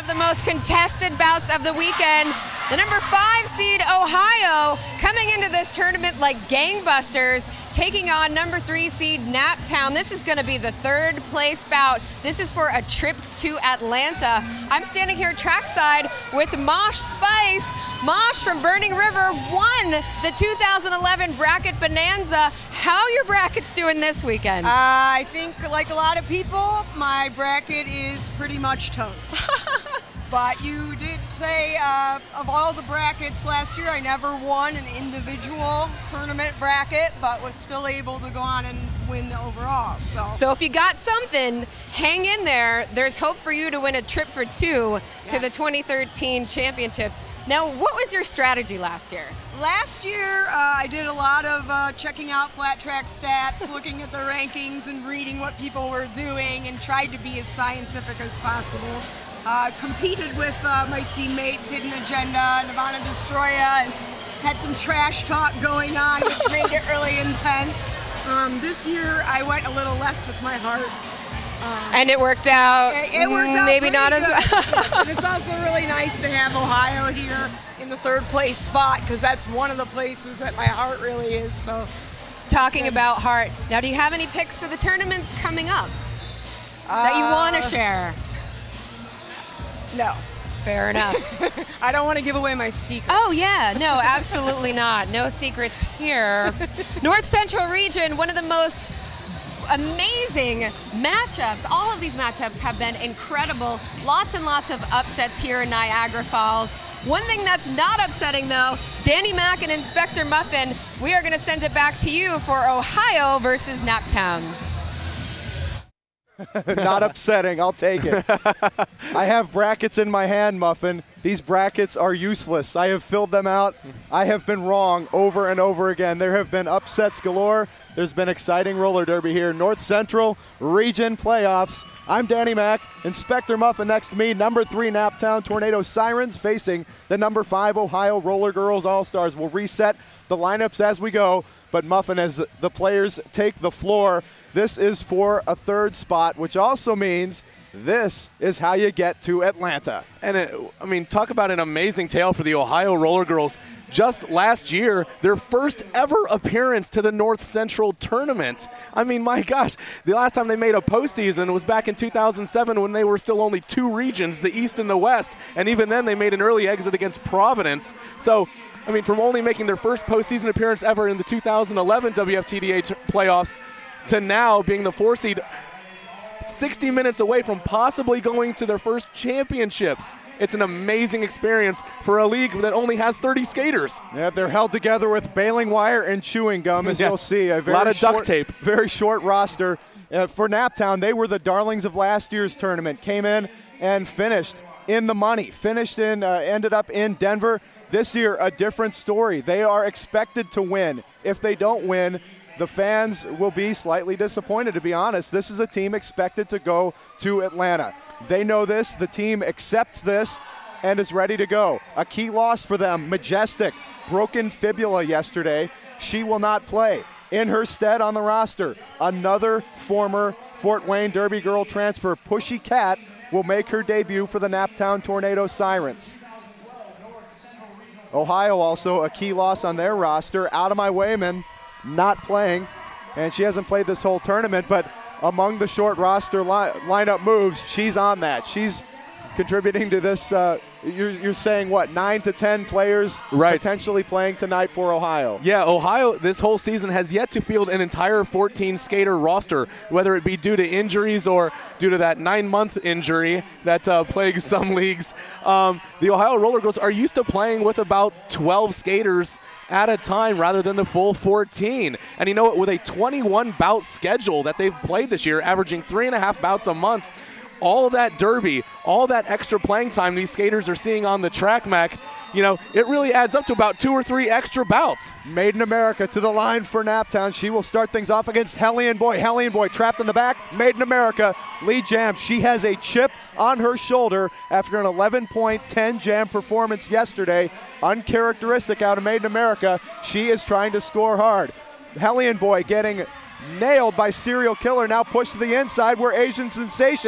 the most contested bouts of the weekend. The number 5 seed Ohio coming into this tournament like gangbusters, taking on number 3 seed Naptown. This is going to be the 3rd place bout. This is for a trip to Atlanta. I'm standing here trackside with Mosh Spice. Mosh from Burning River won the 2011 Bracket Bonanza. How are your brackets doing this weekend? I think, like a lot of people, my bracket is pretty much toast. But you did say, of all the brackets last year, I never won an individual tournament bracket, but was still able to go on and win the overall. So if you got something, hang in there. There's hope for you to win a trip for 2 to the 2013 championships. Now, what was your strategy last year? Last year, I did a lot of checking out flat track stats, looking at the rankings and reading what people were doing, and tried to be as scientific as possible. Competed with my teammates, Hidden Agenda, Nirvana Destroya, and had some trash talk going on, which made it really intense. This year, I went a little less with my heart. And it worked out. It worked out maybe not good. as well. Yes, and it's also really nice to have Ohio here in the 3rd place spot, because that's one of the places that my heart really is. So, talking about heart, now do you have any picks for the tournaments coming up that you want to share? No. Fair enough. I don't want to give away my secrets. Oh yeah, no, absolutely not. No secrets here. North Central region, one of the most amazing matchups. All of these matchups have been incredible. Lots and lots of upsets here in Niagara Falls. One thing that's not upsetting though, Danny Mac and Inspector Muffin, we are going to send it back to you for Ohio versus Naptown. Not upsetting, I'll take it. I have brackets in my hand, Muffin. These brackets are useless. I have filled them out. I have been wrong over and over again. There have been upsets galore. There's been exciting roller derby here. North Central Region Playoffs. I'm Danny Mac. Inspector Muffin next to me. Number 3 Naptown Tornado Sirens facing the number 5 Ohio Roller Girls All-Stars. We'll reset the lineups as we go, but Muffin, as the players take the floor, this is for a 3rd spot, which also means this is how you get to Atlanta. And talk about an amazing tale for the Ohio Roller Girls. Just last year, their first ever appearance to the North Central tournament. I mean, my gosh, the last time they made a postseason was back in 2007 when they were still only 2 regions, the East and the West. And even then, they made an early exit against Providence. So, from only making their first postseason appearance ever in the 2011 WFTDA playoffs to now being the 4 seed, 60 minutes away from possibly going to their first championships. It's an amazing experience for a league that only has 30 skaters. Yeah, they're held together with baling wire and chewing gum, as you'll see. A lot of duct tape. Very short roster. For Naptown, they were the darlings of last year's tournament. Came in and finished in the money. Ended up in Denver. This year, a different story. They are expected to win. If they don't win, the fans will be slightly disappointed, to be honest. This is a team expected to go to Atlanta. They know this. The team accepts this and is ready to go. A key loss for them, Majestic, broken fibula yesterday. She will not play. In her stead on the roster, another former Fort Wayne Derby Girl transfer, Pushy Cat, will make her debut for the Naptown Tornado Sirens. Ohio also a key loss on their roster. Out of My Wayman, not playing, and she hasn't played this whole tournament, but among the short roster lineup moves, she's on that. She's contributing to this. You're saying what, 9 to 10 players potentially playing tonight for Ohio? Yeah, Ohio this whole season has yet to field an entire 14 skater roster, whether it be due to injuries or due to that 9-month injury that plagues some leagues. The Ohio Roller Girls are used to playing with about 12 skaters at a time rather than the full 14. And you know what, with a 21 bout schedule that they've played this year, averaging 3.5 bouts a month, all that derby, all that extra playing time these skaters are seeing on the track, Mac, it really adds up to about 2 or 3 extra bouts. Made in America to the line for Naptown. She will start things off against Hellion Boy. Hellion Boy trapped in the back. Made in America. Lead jam. She has a chip on her shoulder after an 11-point 10 performance yesterday. Uncharacteristic out of Made in America. She is trying to score hard. Hellion Boy getting nailed by Serial Killer, now pushed to the inside where Asian Sensation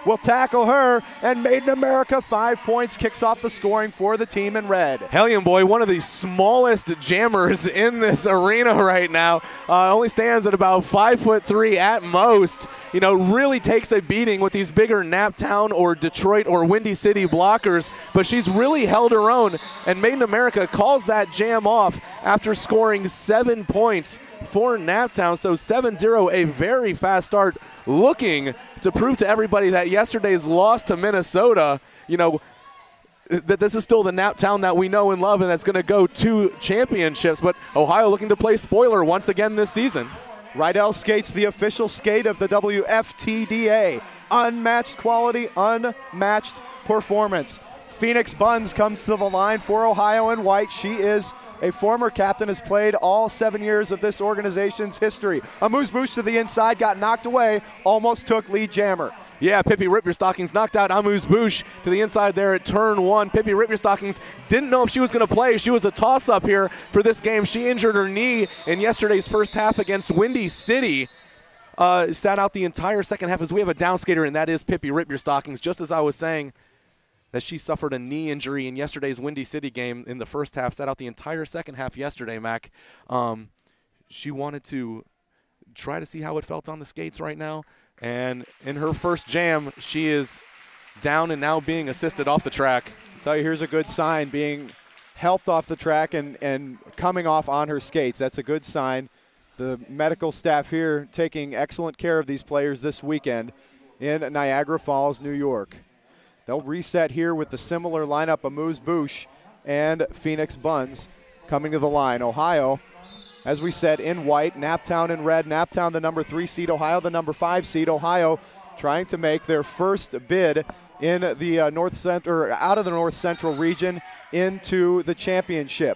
will tackle her, and Made in America 5 points kicks off the scoring for the team in red. Hellion Boy, one of the smallest jammers in this arena right now, only stands at about 5'3" at most. You know, really takes a beating with these bigger Naptown or Detroit or Windy City blockers, but she's really held her own, and Made in America calls that jam off after scoring 7 points for Naptown. So 7-0, a very fast start, looking to prove to everybody that yesterday's loss to Minnesota, you know, that this is still the Naptown that we know and love, and that's going to go to championships. But Ohio looking to play spoiler once again this season. Rydell skates the official skate of the WFTDA. Unmatched quality, unmatched performance. Phoenix Buns comes to the line for Ohio in white. She is a former captain, has played all 7 years of this organization's history. Amuse-bouche to the inside, got knocked away, almost took lead jammer. Yeah, Pippi Rip-Your-Stockings knocked out Amuse-bouche to the inside there at turn 1. Pippi Rip-Your-Stockings didn't know if she was going to play. She was a toss-up here for this game. She injured her knee in yesterday's first half against Windy City. Sat out the entire second half as we have a down skater, and that is Pippi Rip-Your-Stockings. Just as I was saying that she suffered a knee injury in yesterday's Windy City game in the first half, sat out the entire second half yesterday, Mac. She wanted to try to see how it felt on the skates right now. And in her first jam, she is down and now being assisted off the track. I'll tell you, here's a good sign, being helped off the track and coming off on her skates. That's a good sign. The medical staff here taking excellent care of these players this weekend in Niagara Falls, New York. They'll reset here with the similar lineup, Amuse-bouche and Phoenix Buns coming to the line. Ohio, as we said, in white, Naptown in red. Naptown the number 3 seed, Ohio the number 5 seed. Ohio trying to make their first bid in the North Center, out of the North Central region into the championship.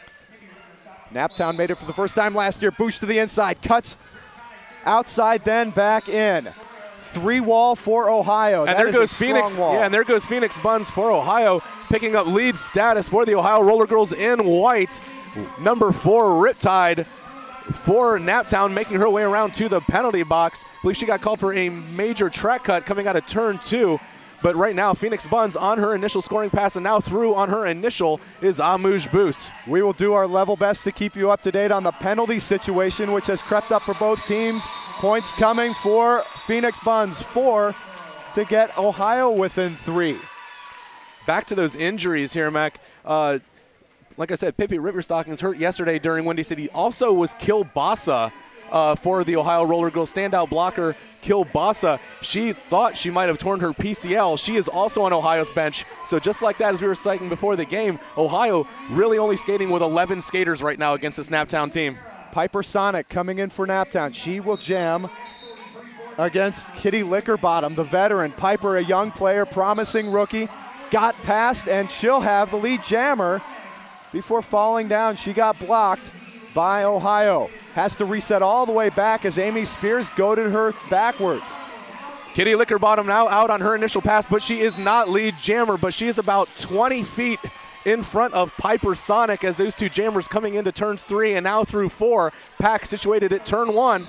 Naptown made it for the first time last year. Bouche to the inside, cuts outside, then back in. 3-wall for Ohio. And there goes Phoenix. Wall. Yeah, and there goes Phoenix Buns for Ohio, picking up lead status for the Ohio Roller Girls in white. Number 4, Riptide for Naptown, making her way around to the penalty box. I believe she got called for a major track cut coming out of turn 2. But right now, Phoenix Buns on her initial scoring pass, and now through on her initial is Amuse-bouche. We will do our level best to keep you up to date on the penalty situation, which has crept up for both teams. Points coming for Phoenix Buns, 4 to get Ohio within 3. Back to those injuries here, Mac. Like I said, Pippi Rip-Your-Stockings hurt yesterday during Windy City. Also was Kilbasa for the Ohio Roller Girls. Standout blocker, Kilbasa. She thought she might have torn her PCL. She is also on Ohio's bench. So just like that, as we were citing before the game, Ohio really only skating with 11 skaters right now against this Naptown team. Piper Sonic coming in for Naptown. She will jam against Kitty Lickerbottom, the veteran. Piper, a young player, promising rookie, got past, and she'll have the lead jammer before falling down. She got blocked by Ohio. Has to reset all the way back as Amy Spears goaded her backwards. Kitty Lickerbottom now out on her initial pass, but she is not lead jammer, but she is about 20 feet in front of Piper Sonic as those two jammers coming into turns 3 and now through 4. Pack situated at turn 1.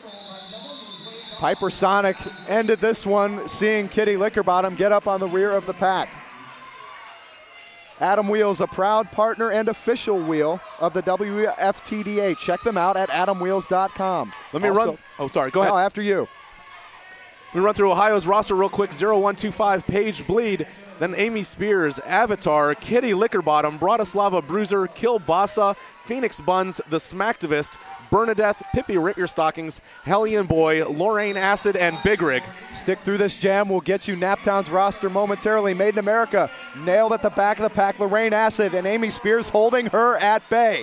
Piper Sonic ended this one seeing Kitty Lickerbottom get up on the rear of the pack. Adam Wheels, a proud partner and official wheel of the WFTDA. Check them out at adamwheels.com. Let me run. Oh, sorry. Go ahead. No, after you. Let me run through Ohio's roster real quick. 0125, Paige Bleed. Then Amy Spears, Avatar, Kitty Lickerbottom, Bratislava Bruiser, Kilbasa, Phoenix Buns, The Smacktivist, Bernadette, Pippi Rip-Your-Stockings, Hellion Boy, Lorraine Acid, and Big Rig. Stick through this jam. We'll get you Naptown's roster momentarily. Made in America, nailed at the back of the pack. Lorraine Acid and Amy Spears holding her at bay.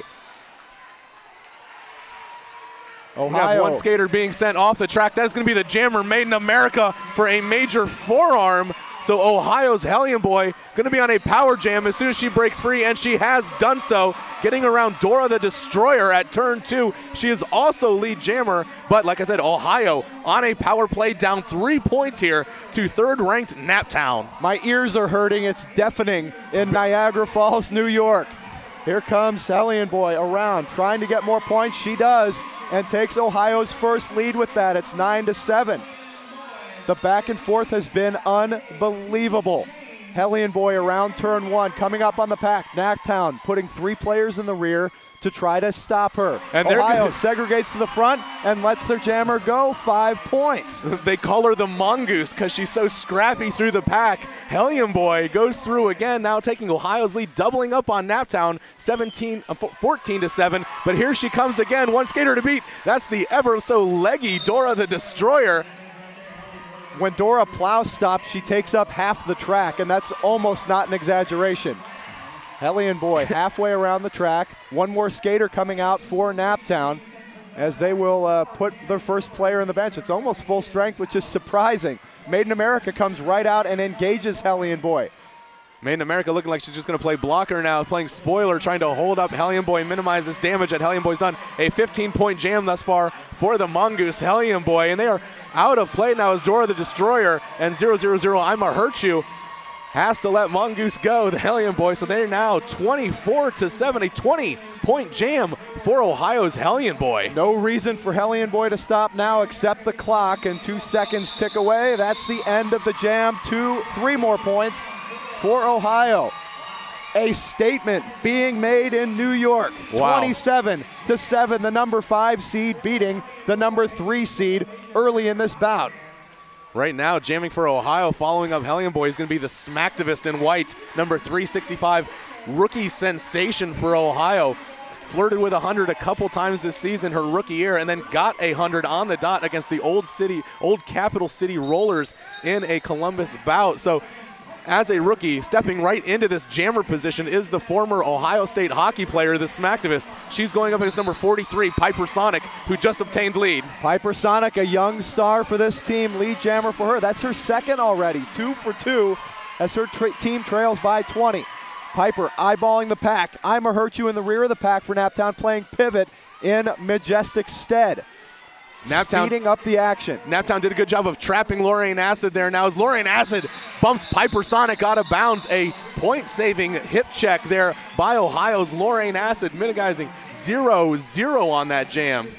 Ohio. We have one skater being sent off the track. That is going to be the jammer Made in America for a major forearm. So Ohio's Hellion Boy going to be on a power jam as soon as she breaks free, and she has done so, getting around Dora the Destroyer at turn 2. She is also lead jammer, but like I said, Ohio on a power play, down 3 points here to third-ranked Naptown. My ears are hurting. It's deafening in Niagara Falls, New York. Here comes Hellion Boy around, trying to get more points. She does, and takes Ohio's first lead with that. It's 9-7. The back and forth has been unbelievable. Hellion Boy around turn 1, coming up on the pack. Naptown putting 3 players in the rear to try to stop her. And Ohio segregates to the front and lets their jammer go. 5 points. They call her the mongoose because she's so scrappy through the pack. Hellion Boy goes through again, now taking Ohio's lead, doubling up on Naptown, 14-7. But here she comes again, one skater to beat. That's the ever so leggy Dora the Destroyer. When Dora plow stops, she takes up half the track, and that's almost not an exaggeration. Hellion Boy halfway around the track. One more skater coming out for Naptown as they will put their first player in the bench. It's almost full strength, which is surprising. Made in America comes right out and engages Hellion Boy. Made in America looking like she's just going to play blocker now, playing spoiler, trying to hold up Hellion Boy, minimize this damage that Hellion Boy's done. A 15-point jam thus far for the mongoose Hellion Boy, and they are out of play now as Dora the Destroyer and 0-0-0 I'ma Hurt You has to let Mongoose go, the Hellion Boy. So they're now 24-7, a 20-point jam for Ohio's Hellion Boy. No reason for Hellion Boy to stop now except the clock, and 2 seconds tick away. That's the end of the jam. 3 more points for Ohio. A statement being made in New York. Wow. 27-7, the number 5 seed beating the number 3 seed early in this bout. Right now, jamming for Ohio, following up Hellion Boy is going to be the Smacktivist in white, number 365, rookie sensation for Ohio. Flirted with 100 a couple times this season, her rookie year, and then got 100 on the dot against the old Capital City Rollers in a Columbus bout. So as a rookie, stepping right into this jammer position is the former Ohio State hockey player, the Smacktivist. She's going up against number 43, Piper Sonic, who just obtained lead. Piper Sonic, a young star for this team, lead jammer for her. That's her second already, 2 for 2, as her team trails by 20. Piper eyeballing the pack. I'ma Hurt You in the rear of the pack for Naptown, playing pivot in majestic stead. Speeding up the action. Naptown did a good job of trapping Lorraine Acid there. Now as Lorraine Acid bumps Piper Sonic out of bounds, a point-saving hip check there by Ohio's Lorraine Acid, minimizing 0-0 on that jam.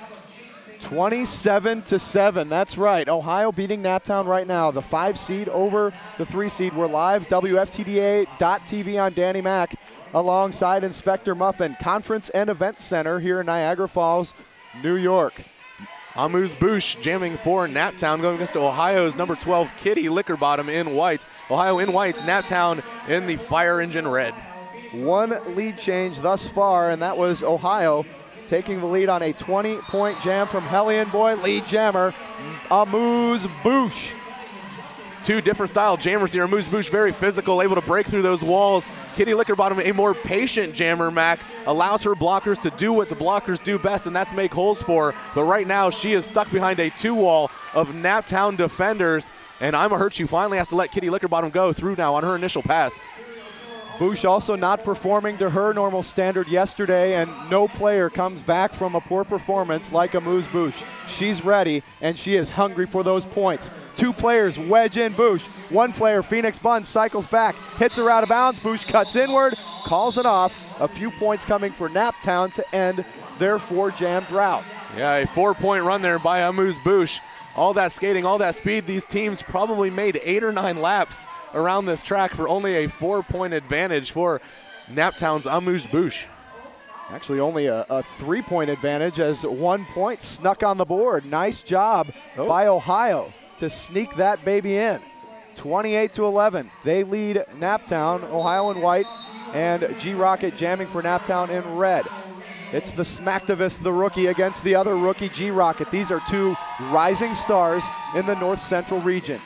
27-7, that's right. Ohio beating Naptown right now. The 5 seed over the 3 seed. We're live, WFTDA.TV on Danny Mac, alongside Inspector Muffin, Conference and Event Center here in Niagara Falls, New York. Amuse-Bouche jamming for Naptown, going against Ohio's number 12, Kitty Lickerbottom in white. Ohio in white, Naptown in the Fire Engine red. 1 lead change thus far, and that was Ohio taking the lead on a 20-point jam from Hellion Boy, lead jammer, Amuse-Bouche. 2 different style jammers here. Amuse-Bouche very physical, able to break through those walls. Kitty Lickerbottom, a more patient jammer, Mac, allows her blockers to do what the blockers do best, and that's make holes for her. But right now, she is stuck behind a 2-wall of Naptown defenders, and I'ma Hurt You finally has to let Kitty Lickerbottom go through now on her initial pass. Bouche also not performing to her normal standard yesterday, and no player comes back from a poor performance like Amuse-Bouche. She's ready, and she is hungry for those points. 2 players wedge in Bouche. 1 player, Phoenix Bun, cycles back, hits her out of bounds. Bouche cuts inward, calls it off. A few points coming for Naptown to end their 4-jam drought. Yeah, a 4-point run there by Amuse-Bouche. All that skating, all that speed, these teams probably made 8 or 9 laps around this track for only a 4-point advantage for Naptown's Amuse-Bouche. Actually only a 3-point advantage, as 1 point snuck on the board. Nice job by Ohio to sneak that baby in. 28-11, they lead Naptown, Ohio in white, and G-Rocket jamming for Naptown in red. It's the Smacktivist, the rookie, against the other rookie, G-Rocket. These are 2 rising stars in the North Central region.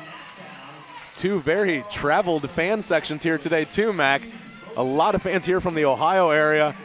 2 very traveled fan sections here today too, Mac. A lot of fans here from the Ohio area.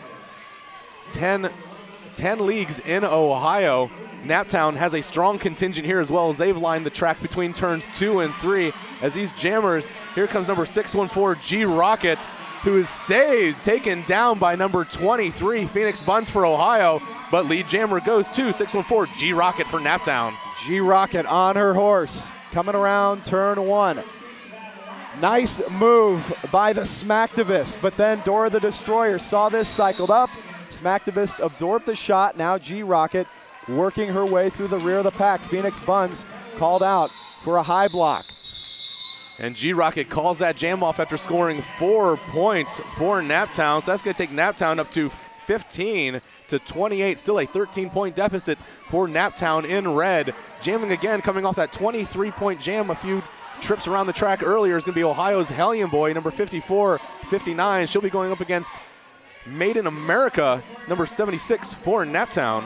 10 leagues in Ohio. Naptown has a strong contingent here as well, as they've lined the track between turns 2 and 3. As these jammers, here comes number 614, G-Rocket, who is saved, taken down by number 23, Phoenix Buns for Ohio, but lead jammer goes to 614, G-Rocket for Naptown. G-Rocket on her horse, coming around turn 1. Nice move by the Smacktivist, but then Dora the Destroyer saw this, cycled up. Smacktivist absorbed the shot. Now G-Rocket working her way through the rear of the pack. Phoenix Buns called out for a high block. And G-Rocket calls that jam off after scoring 4 points for Naptown. So that's going to take Naptown up to 15 to 28. Still a 13-point deficit for Naptown in red. Jamming again, coming off that 23-point jam a few trips around the track earlier, is going to be Ohio's Hellion Boy, number 54-59. She'll be going up against Made in America, number 76 for Naptown.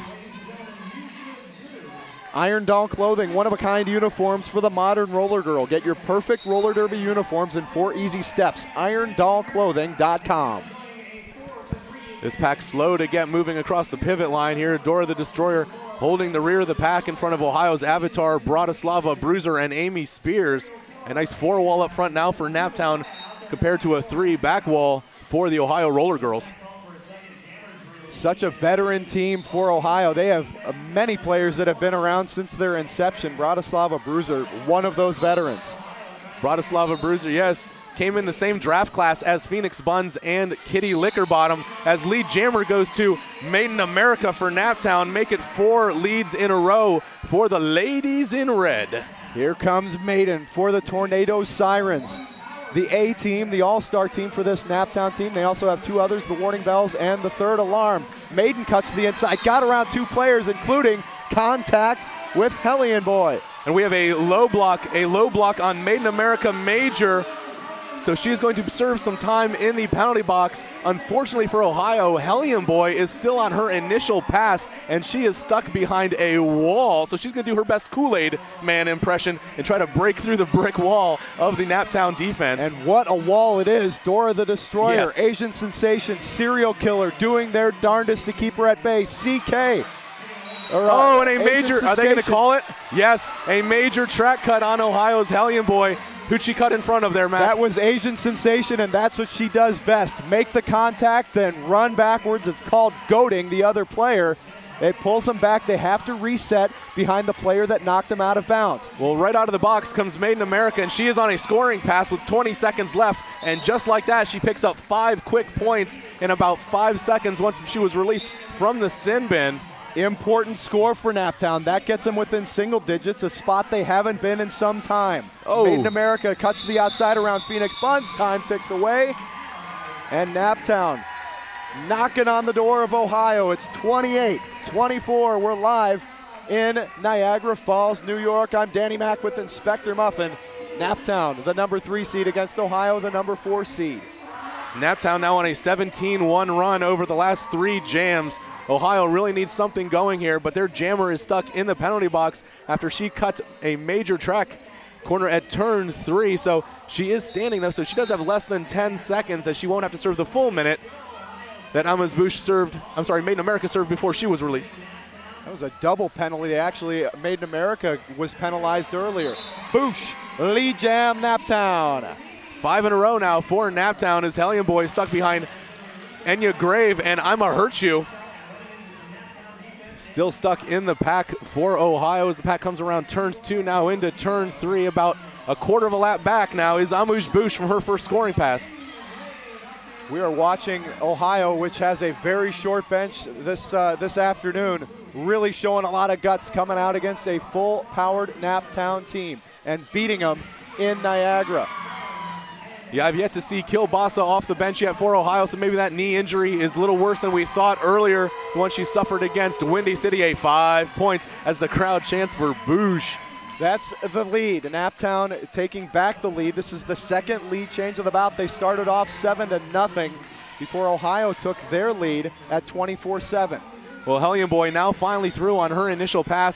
Iron Doll Clothing, one-of-a-kind uniforms for the modern roller girl. Get your perfect roller derby uniforms in 4 easy steps. IronDollClothing.com. This pack slow to get moving across the pivot line here. Dora the Destroyer holding the rear of the pack in front of Ohio's Avatar, Bratislava Bruiser, and Amy Spears. A nice 4-wall up front now for Naptown compared to a 3 back wall for the Ohio Roller Girls. Such a veteran team for Ohio. They have many players that have been around since their inception. Bratislava Bruiser, one of those veterans. Bratislava Bruiser, yes, came in the same draft class as Phoenix Buns and Kitty Lickerbottom, as lead jammer goes to Made in America for Naptown. Make it 4 leads in a row for the ladies in red. Here comes Maiden for the Tornado Sirens. The A team, the all-star team for this Naptown team. They also have 2 others, the Warning Bells and the Third Alarm. Maiden cuts to the inside, got around 2 players, including contact with Hellion Boy. And we have a low block on Made in America Major. So she's going to serve some time in the penalty box. Unfortunately for Ohio, Hellion Boy is still on her initial pass, and she is stuck behind a wall. So she's going to do her best Kool-Aid Man impression and try to break through the brick wall of the Naptown defense. And what a wall it is. Dora the Destroyer, yes. Asian Sensation, Serial Killer, doing their darndest to keep her at bay. CK. Oh, and a major, Sensation. are they going to call it? Yes, a major track cut on Ohio's Hellion Boy. Who'd she cut in front of there, Matt? That was Asian Sensation, and that's what she does best. Make the contact, then run backwards. It's called goading the other player. It pulls them back. They have to reset behind the player that knocked them out of bounds. Well, right out of the box comes Made in America, and she is on a scoring pass with 20 seconds left. And just like that, she picks up 5 quick points in about 5 seconds once she was released from the sin bin. Important score for Naptown. That gets them within single digits, a spot they haven't been in some time. Oh. Made in America cuts to the outside around Phoenix Buns. Time ticks away. And Naptown knocking on the door of Ohio. It's 28-24. We're live in Niagara Falls, New York. I'm Danny Mack with Inspector Muffin. Naptown, the number 3 seed against Ohio, the number 4 seed. Naptown now on a 17-1 run over the last 3 jams. Ohio really needs something going here, but their jammer is stuck in the penalty box after she cut a major track corner at turn 3. So she is standing though, so she does have less than 10 seconds as she won't have to serve the full minute that Made in America served before she was released. That was a double penalty. Actually, Made in America was penalized earlier. Boosh, lead jam, Naptown. 5 in a row now for Naptown as Hellion Boy stuck behind Enya Grave and I'ma Hurt You. Still stuck in the pack for Ohio as the pack comes around turns 2 now into turn 3. About a quarter of a lap back now is Amuj Bush from her first scoring pass. We are watching Ohio, which has a very short bench this afternoon, really showing a lot of guts coming out against a full-powered Naptown team and beating them in Niagara. Yeah, I've yet to see Kilbasa off the bench yet for Ohio, so maybe that knee injury is a little worse than we thought earlier. The one she suffered against Windy City, a 5 points as the crowd chants for Boosh. That's the lead. Naptown taking back the lead. This is the second lead change of the bout. They started off 7-0 before Ohio took their lead at 24-7. Well, Hellion Boy now finally through on her initial pass.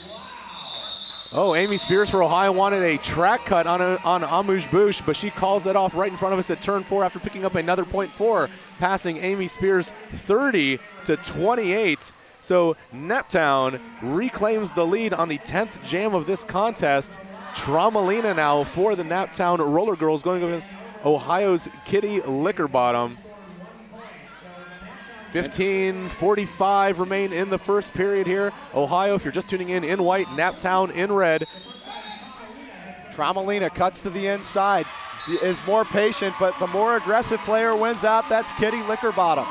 Amy Spears for Ohio wanted a track cut on Amuj Bush, but she calls it off right in front of us at turn 4 after picking up another .4, passing Amy Spears 30-28. So Naptown reclaims the lead on the 10th jam of this contest. Tramalina now for the Naptown Roller Girls going against Ohio's Kitty Lickerbottom. 15:45 remain in the first period here. Ohio, if you're just tuning in white, Naptown in red. Tramalina cuts to the inside, is more patient, but the more aggressive player wins out. That's Kitty Lickerbottom.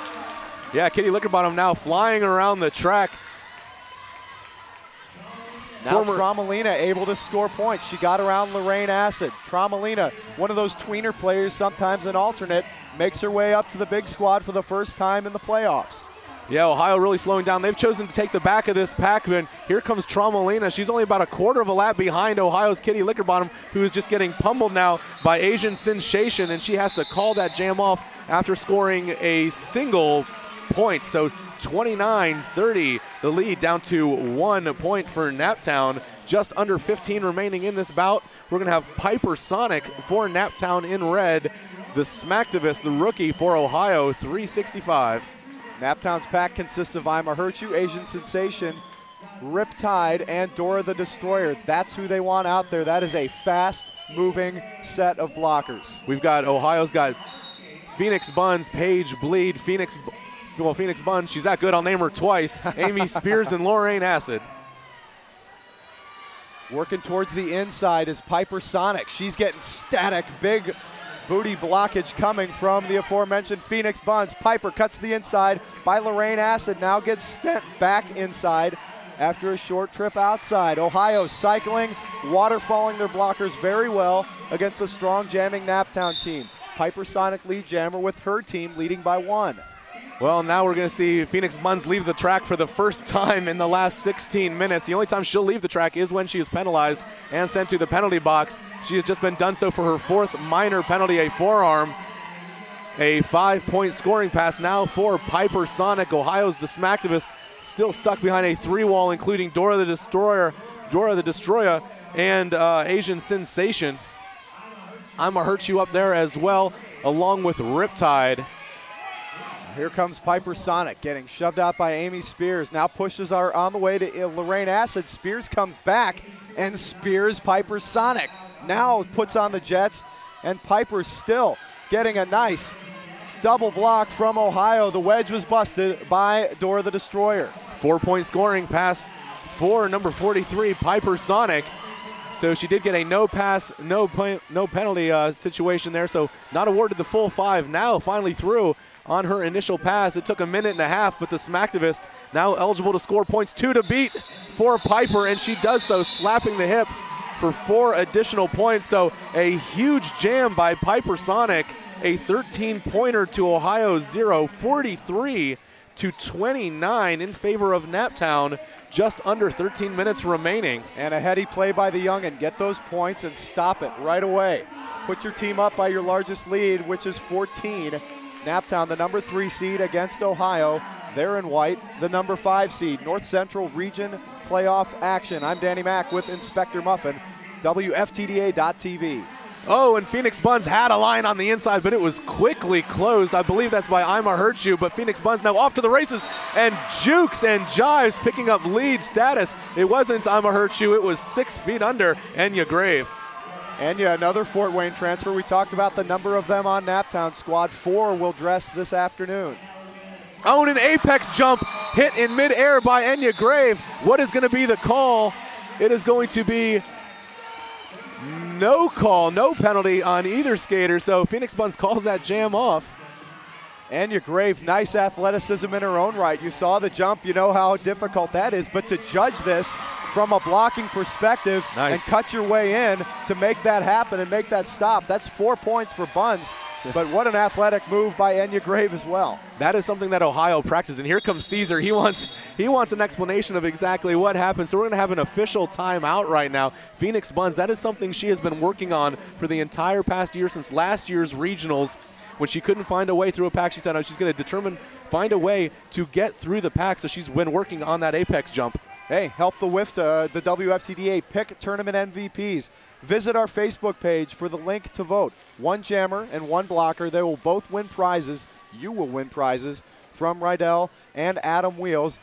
Yeah, Kitty Lickerbottom now flying around the track. Now Tromelina able to score points. She got around Lorraine Acid. Tromelina, one of those tweener players, sometimes an alternate, makes her way up to the big squad for the first time in the playoffs. Yeah, Ohio really slowing down. They've chosen to take the back of this pack, and here comes Tromelina. She's only about a quarter of a lap behind Ohio's Kitty Lickerbottom, who is just getting pummeled now by Asian Sensation, and she has to call that jam off after scoring a single point. So 29-30, the lead down to 1 point for Naptown. Just under 15 remaining in this bout. We're going to have Piper Sonic for Naptown in red. The Smacktivist, the rookie for Ohio, 365. Naptown's pack consists of Ima Hurtu, Asian Sensation, Riptide, and Dora the Destroyer. That's who they want out there. That is a fast-moving set of blockers. We've got Ohio's got Phoenix Buns, Paige Bleed, Phoenix Buns, she's that good, I'll name her twice, Amy Spears and Lorraine Acid. Working towards the inside is Piper Sonic. She's getting static, big booty blockage coming from the aforementioned Phoenix Buns. Piper cuts the inside by Lorraine Acid, now gets sent back inside after a short trip outside. Ohio cycling, waterfalling their blockers very well against a strong jamming Naptown team. Piper Sonic lead jammer with her team leading by 1. Well, now we're going to see Phoenix Buns leave the track for the first time in the last 16 minutes. The only time she'll leave the track is when she is penalized and sent to the penalty box. She has just been done so for her 4th minor penalty, a forearm. A 5-point scoring pass now for Piper Sonic. Ohio's the Smacktivist still stuck behind a 3-wall, including Dora the Destroyer, and Asian Sensation. I'ma hurt you up there as well, along with Riptide. Here comes Piper Sonic getting shoved out by Amy Spears. Now pushes her on the way to Lorraine Acid. Spears comes back and spears Piper Sonic. Now puts on the Jets, and Piper still getting a nice double block from Ohio. The wedge was busted by Dora the Destroyer. 4-point scoring pass for number 43, Piper Sonic. So she did get a no pass, no penalty situation there, so not awarded the full 5. Now finally through on her initial pass. It took a minute and a half, but the Smacktivist now eligible to score points, 2 to beat for Piper, and she does so, slapping the hips for 4 additional points. So a huge jam by Piper Sonic, a 13-pointer to Ohio 0, 43-29 in favor of Naptown. Just under 13 minutes remaining. And a heady play by the youngin. Get those points and stop it right away. Put your team up by your largest lead, which is 14. Naptown, the number 3 seed against Ohio. They're in white, the number 5 seed. North Central Region playoff action. I'm Danny Mack with Inspector Muffin, WFTDA.TV. Oh, and Phoenix Buns had a line on the inside, but it was quickly closed. I believe that's by Ima Hurtu, but Phoenix Buns now off to the races, and jukes and jives picking up lead status. It wasn't Ima Hurtu, it was 6 feet under Enya Grave. Enya, another Fort Wayne transfer. We talked about the number of them on Naptown. Squad 4 will dress this afternoon. Oh, and an apex jump hit in midair by Enya Grave. What is going to be the call? It is going to be no call, no penalty on either skater, so Phoenix Buns calls that jam off. Enya Grave, nice athleticism in her own right. You saw the jump, you know how difficult that is, but to judge this from a blocking perspective and cut your way in to make that happen and make that stop, that's 4 points for Buns. But what an athletic move by Enya Grave as well. That is something that Ohio practices, and here comes Caesar. He wants an explanation of exactly what happened, so we're going to have an official timeout right now. Phoenix Buns, that is something she has been working on for the entire past year, since last year's regionals. When she couldn't find a way through a pack, she said, oh, she's going to find a way to get through the pack, so she's been working on that apex jump. Hey, help the WFTA, the WFTDA, pick tournament MVPs. Visit our Facebook page for the link to vote. 1 jammer and 1 blocker. They will both win prizes. You will win prizes from Rydell and Adam Wheels.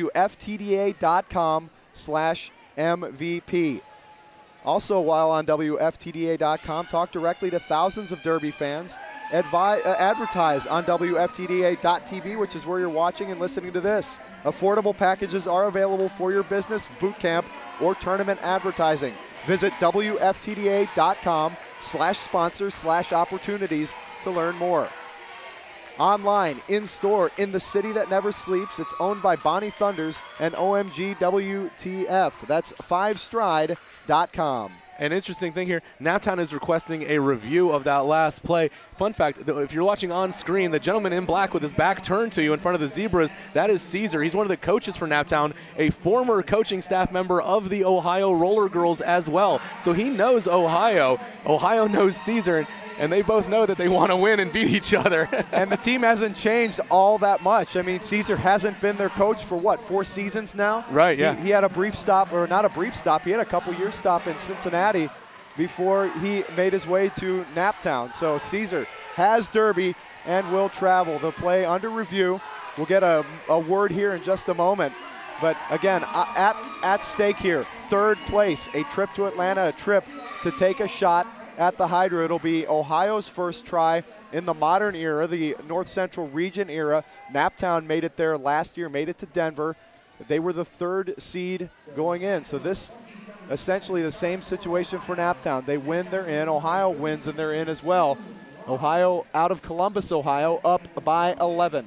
WFTDA.com/MVP. Also, while on WFTDA.com, talk directly to thousands of Derby fans. Advertise on WFTDA.TV, which is where you're watching and listening to this. Affordable packages are available for your business, boot camp, or tournament advertising. Visit WFTDA.com/sponsor/opportunities to learn more. online, in-store, in the city that never sleeps. It's owned by Bonnie Thunders and OMG WTF. That's 5stride.com. An interesting thing here, Naptown is requesting a review of that last play. Fun fact, if you're watching on screen, the gentleman in black with his back turned to you in front of the Zebras, that is Caesar. He's one of the coaches for Naptown, a former coaching staff member of the Ohio Roller Girls as well. So he knows Ohio. Ohio knows Caesar, and they both know that they want to win and beat each other. And the team hasn't changed all that much. I mean, Caesar hasn't been their coach for, what, 4 seasons now? Right, yeah. He had a brief stop, or not a brief stop, he had a couple-year stop in Cincinnati before he made his way to Naptown. So Caesar has Derby and will travel. The play under review. We'll get a word here in just a moment. But again, at stake here, 3rd place, a trip to Atlanta, a trip to take a shot at the Hydra. It'll be Ohio's first try in the modern era, the North Central region era. Naptown made it there last year, made it to Denver. They were the 3rd seed going in. So this essentially the same situation for Naptown. They win, they're in. Ohio wins, and they're in as well. Ohio out of Columbus, Ohio, up by 11.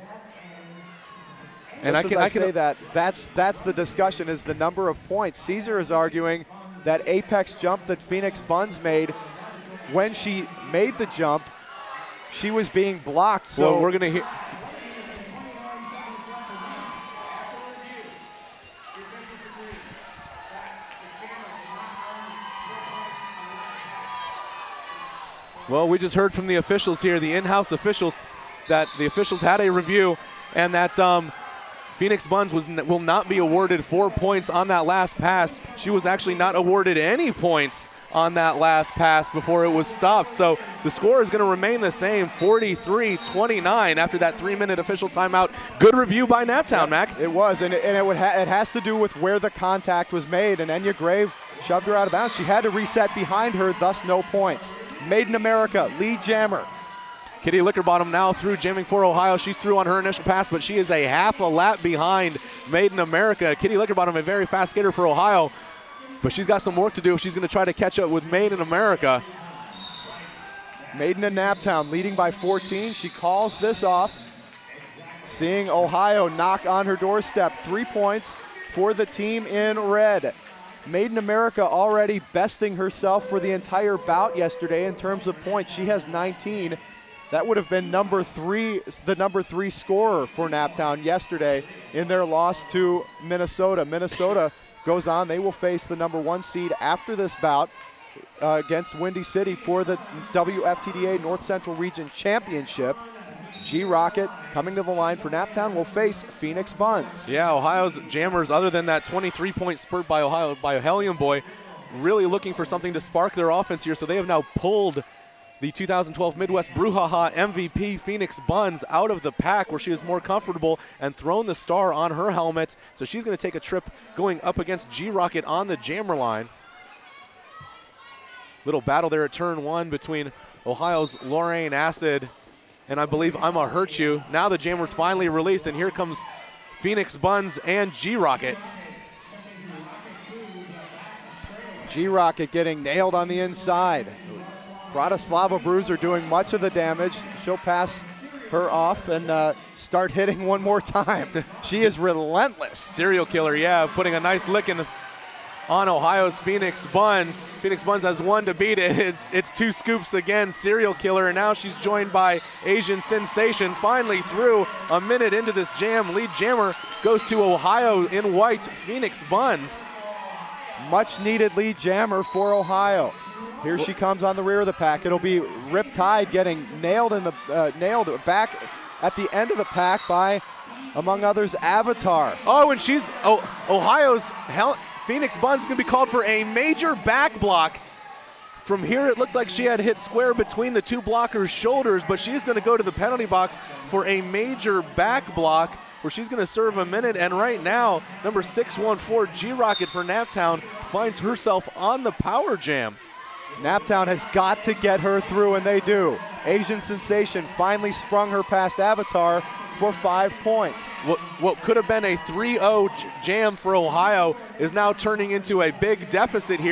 And I can say that's the discussion, is the number of points. Caesar is arguing that apex jump that Phoenix Buns made, when she made the jump, she was being blocked. So well, we're going to hear. Well, we just heard from the officials here, the in-house officials, that the officials had a review, and that Phoenix Buns will not be awarded 4 points on that last pass. She was actually not awarded any points on that last pass before it was stopped. So the score is going to remain the same, 43-29 after that 3-minute official timeout. Good review by Naptown, Mac. It was, and it has to do with where the contact was made, and Enya Grave shoved her out of bounds. She had to reset behind her, thus no points. Made in America, lead jammer. Kitty Lickerbottom now through, jamming for Ohio. She's through on her initial pass, but she is a half a lap behind Made in America. Kitty Lickerbottom, a very fast skater for Ohio, but she's got some work to do if she's going to try to catch up with Made in America. Maiden in Naptown leading by 14. She calls this off. Seeing Ohio knock on her doorstep. 3 points for the team in red. Made in America already besting herself for the entire bout yesterday in terms of points. She has 19. That would have been the number 3 scorer for Naptown yesterday in their loss to Minnesota. Minnesota goes on. They will face the number 1 seed after this bout against Windy City for the WFTDA North Central Region Championship. G-Rocket coming to the line for Naptown will face Phoenix Buns. Yeah, Ohio's jammers, other than that 23-point spurt by Ohio by Hellion Boy, really looking for something to spark their offense here. So they have now pulled the 2012 Midwest Brouhaha MVP Phoenix Buns out of the pack where she is more comfortable and thrown the star on her helmet. So she's going to take a trip going up against G-Rocket on the jammer line. Little battle there at turn 1 between Ohio's Lorraine Acid and I believe I'ma Hurt You. Now the jammer's finally released, and here comes Phoenix Buns and G-Rocket. G-Rocket getting nailed on the inside. Bratislava Bruiser doing much of the damage. She'll pass her off and start hitting one more time. She is relentless. Serial killer, yeah, putting a nice licking on Ohio's Phoenix Buns. Phoenix Buns has 1 to beat it. It's 2 scoops again, Serial Killer, and now she's joined by Asian Sensation. Finally through a minute into this jam, lead jammer goes to Ohio in white, Phoenix Buns. Much needed lead jammer for Ohio. Here she comes on the rear of the pack. It'll be Riptide getting nailed nailed back at the end of the pack by, among others, Avatar. Oh, and she's Ohio's Phoenix Buns is going to be called for a major back block. From here, it looked like she had hit square between the 2 blockers' shoulders, but she's going to go to the penalty box for a major back block where she's going to serve a minute. And right now, number 614 G-Rocket for Naptown finds herself on the power jam. Naptown has got to get her through, and they do. Asian Sensation finally sprung her past Avatar for 5 points. What could have been a 3-0 jam for Ohio is now turning into a big deficit here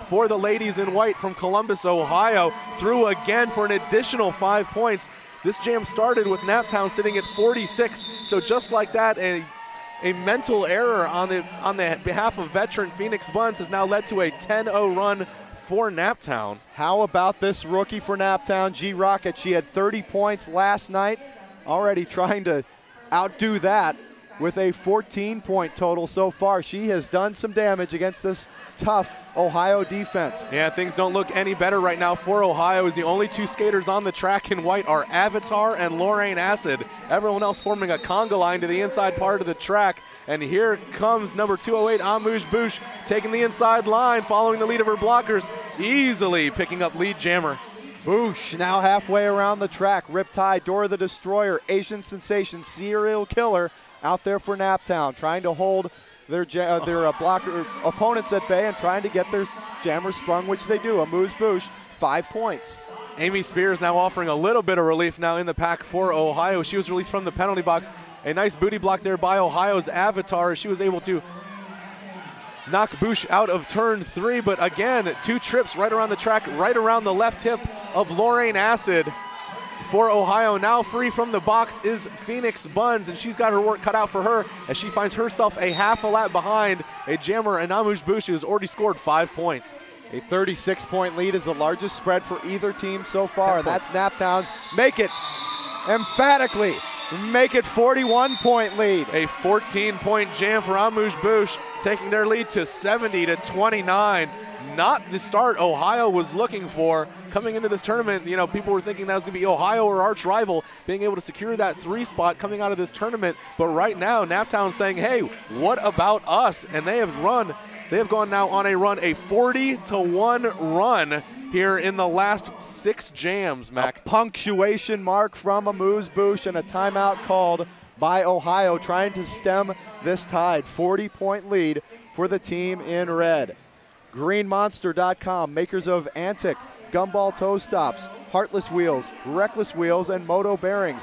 for the ladies in white from Columbus, Ohio. Through again for an additional 5 points. This jam started with Naptown sitting at 46, so just like that, a mental error on the behalf of veteran Phoenix Buns has now led to a 10-0 run for Naptown. How about this rookie for Naptown, G Rocket? She had 30 points last night, already trying to outdo that with a 14-point total so far. She has done some damage against this tough Ohio defense. Yeah, things don't look any better right now for Ohio, as the only two skaters on the track in white are Avatar and Lorraine Acid. Everyone else forming a conga line to the inside part of the track. And here comes number 208, Amouge Bouche, taking the inside line, following the lead of her blockers, easily picking up lead jammer. Bouche now halfway around the track. Riptide, Dora the Destroyer, Asian Sensation, Serial Killer out there for Naptown, trying to hold their blocker opponents at bay and trying to get their jammer sprung, which they do. Amouge Bouche, 5 points. Amy Spears now offering a little bit of relief now in the pack for Ohio. She was released from the penalty box. A nice booty block there by Ohio's Avatar. She was able to knock Bouche out of turn 3, but again, 2 trips right around the track, right around the left hip of Lorraine Acid. For Ohio, now free from the box is Phoenix Buns, and she's got her work cut out for her as she finds herself a half a lap behind a jammer, and Amouge Bouche, who has already scored 5 points. A 36-point lead is the largest spread for either team so far, and that's Naptown's. Make it emphatically. Make it 41-point lead. A 14-point jam for Amouge Bouche, taking their lead to 70-29. Not the start Ohio was looking for. Coming into this tournament, you know, people were thinking that was going to be Ohio or arch rival being able to secure that 3 spot coming out of this tournament. But right now, Naptown saying, hey, what about us? And they have gone now on a run, a 40-1 run here in the last 6 jams, Mac. A punctuation mark from Amouge Bouche and a timeout called by Ohio, trying to stem this tide. 40-point lead for the team in red. GreenMonster.com, makers of Antic, Gumball Toe Stops, Heartless Wheels, Reckless Wheels, and Moto Bearings.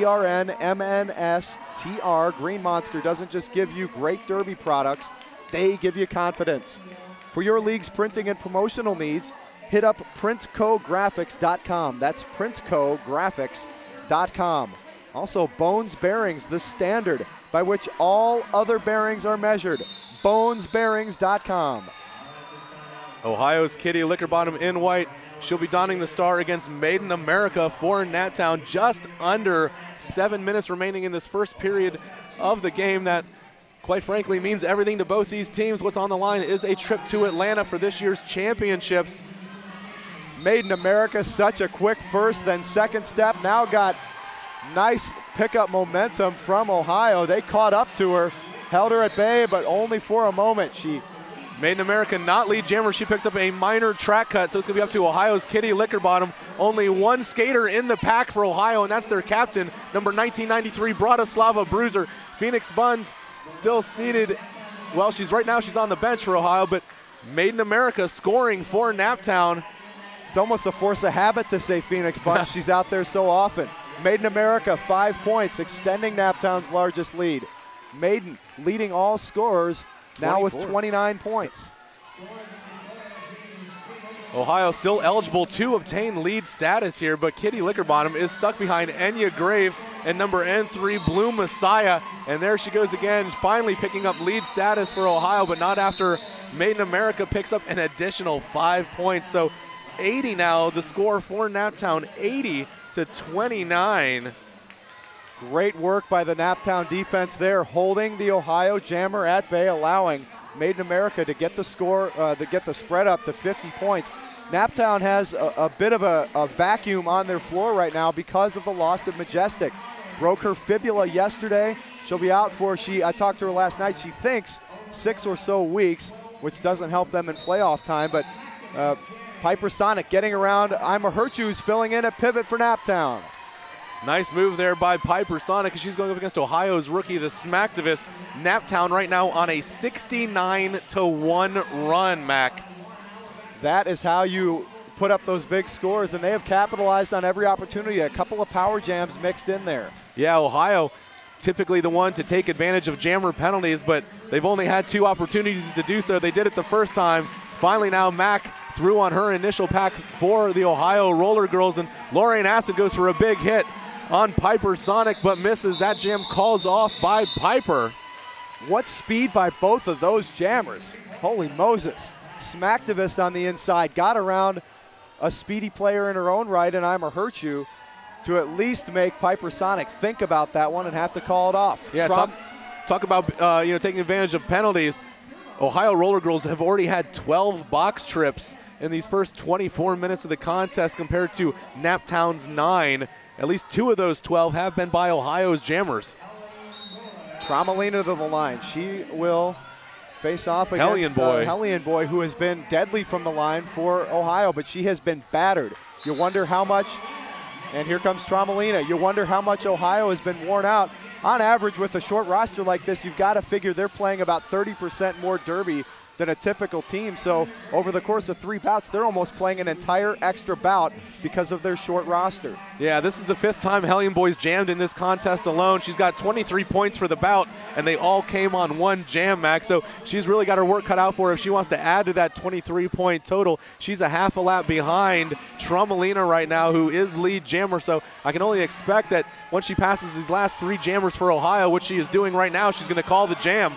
GRNMNSTR. Green Monster doesn't just give you great derby products, they give you confidence. For your league's printing and promotional needs, hit up PrintCoGraphics.com. That's PrintCoGraphics.com. Also, Bones Bearings, the standard by which all other bearings are measured. BonesBearings.com. Ohio's Kitty Lickerbottom in white. She'll be donning the star against Maiden America for Naptown. Just under 7 minutes remaining in this first period of the game. That, quite frankly, means everything to both these teams. What's on the line is a trip to Atlanta for this year's championships. Maiden America, such a quick first, then second step. Now got nice pickup momentum from Ohio. They caught up to her, held her at bay, but only for a moment. Maiden America not lead jammer. She picked up a minor track cut, so it's going to be up to Ohio's Kitty Lickerbottom. Only one skater in the pack for Ohio, and that's their captain, number 1993, Bratislava Bruiser. Phoenix Buns still seated. Well, she's on the bench for Ohio, but Maiden America scoring for Naptown. It's almost a force of habit to say Phoenix Buns. She's out there so often. Maiden America, 5 points, extending Naptown's largest lead. Maiden leading all scorers, now with 29 points. Ohio still eligible to obtain lead status here, but Kitty Lickerbottom is stuck behind Enya Grave and number N3, Blue Messiah. And there she goes again, finally picking up lead status for Ohio, but not after Maiden America picks up an additional 5 points. So 80 now, the score for Naptown, 80-29. Great work by the Naptown defense there, holding the Ohio jammer at bay, allowing Maiden America to get the score, to get the spread up to 50 points. Naptown has a bit of a vacuum on their floor right now because of the loss of Majestic. Broke her fibula yesterday. She'll be out for, I talked to her last night, she thinks 6 or so weeks, which doesn't help them in playoff time, but Piper Sonic getting around. Ima Herchu's filling in at pivot for Naptown. Nice move there by Piper Sonic, and she's going up against Ohio's rookie, the Smacktivist. Naptown right now on a 69-1 run, Mac. That is how you put up those big scores, and they have capitalized on every opportunity. A couple of power jams mixed in there. Yeah, Ohio typically the one to take advantage of jammer penalties, but they've only had 2 opportunities to do so. They did it the first time. Finally now Mack threw on her initial pack for the Ohio Roller Girls, and Lorraine Acid goes for a big hit on Piper Sonic, but misses. That jam calls off by Piper. What speed by both of those jammers. Holy Moses. Smacktivist on the inside, got around a speedy player in her own right, and I'ma hurt you, to at least make Piper Sonic think about that one and have to call it off. Yeah, talk about taking advantage of penalties. Ohio Roller Girls have already had 12 box trips in these first 24 minutes of the contest compared to Naptown's 9. At least 2 of those 12 have been by Ohio's jammers. Tromelina to the line. She will face off against Hellion Boy, who has been deadly from the line for Ohio, but she has been battered. You wonder how much, and here comes Tromelina, you wonder how much Ohio has been worn out. On average, with a short roster like this, you've got to figure they're playing about 30% more derby than a typical team. So over the course of 3 bouts, they're almost playing an entire extra bout because of their short roster. Yeah, this is the 5th time Hellion Boy's jammed in this contest alone. She's got 23 points for the bout, and they all came on 1 jam, Max. So she's really got her work cut out for her. If she wants to add to that 23-point total, she's a half a lap behind Tromelina right now, who is lead jammer. So I can only expect that once she passes these last 3 jammers for Ohio, which she is doing right now, she's going to call the jam.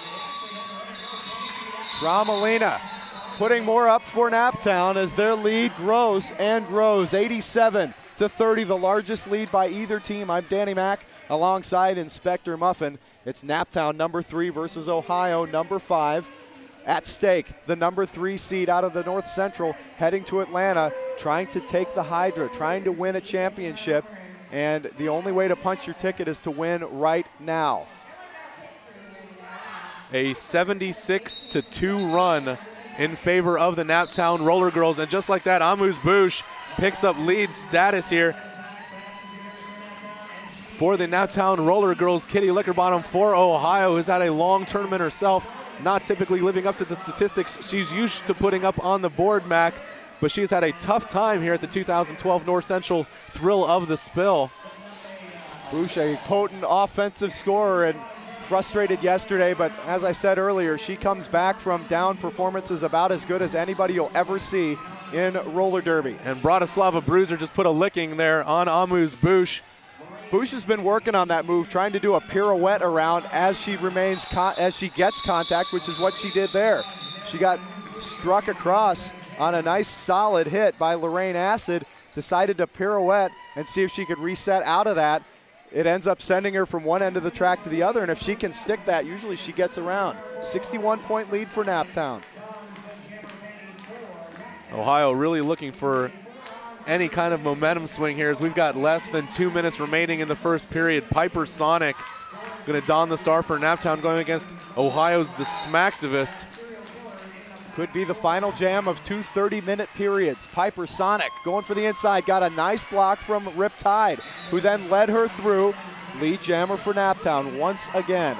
Tromelina putting more up for Naptown as their lead grows and grows. 87-30, the largest lead by either team. I'm Danny Mack alongside Inspector Muffin. It's Naptown number 3 versus Ohio number 5. At stake, the number 3 seed out of the North Central heading to Atlanta, trying to take the Hydra, trying to win a championship. And the only way to punch your ticket is to win right now. A 76-2 run in favor of the Naptown Roller Girls. And just like that, Amuse Bouche picks up lead status here for the Naptown Roller Girls. Kitty Lickerbottom for Ohio, who's had a long tournament herself, not typically living up to the statistics she's used to putting up on the board, Mac, but she's had a tough time here at the 2012 North Central Thrill of the Spill. Bouche, a potent offensive scorer, and frustrated yesterday, but as I said earlier, she comes back from down performances about as good as anybody you'll ever see in roller derby. And Bratislava Bruiser just put a licking there on Amuse Bouche. Bouche has been working on that move, trying to do a pirouette around as she gets contact, which is what she did there. She got struck across on a nice solid hit by Lorraine Acid, decided to pirouette and see if she could reset out of that. It ends up sending her from one end of the track to the other, and if she can stick that, usually she gets around. 61-point lead for Naptown. Ohio really looking for any kind of momentum swing here as we've got less than 2 minutes remaining in the first period. Piper Sonic going to don the star for Naptown, going against Ohio's the Smacktivist. Could be the final jam of 2 30-minute periods. Piper Sonic going for the inside, got a nice block from Riptide, who then led her through. Lead jammer for Naptown once again.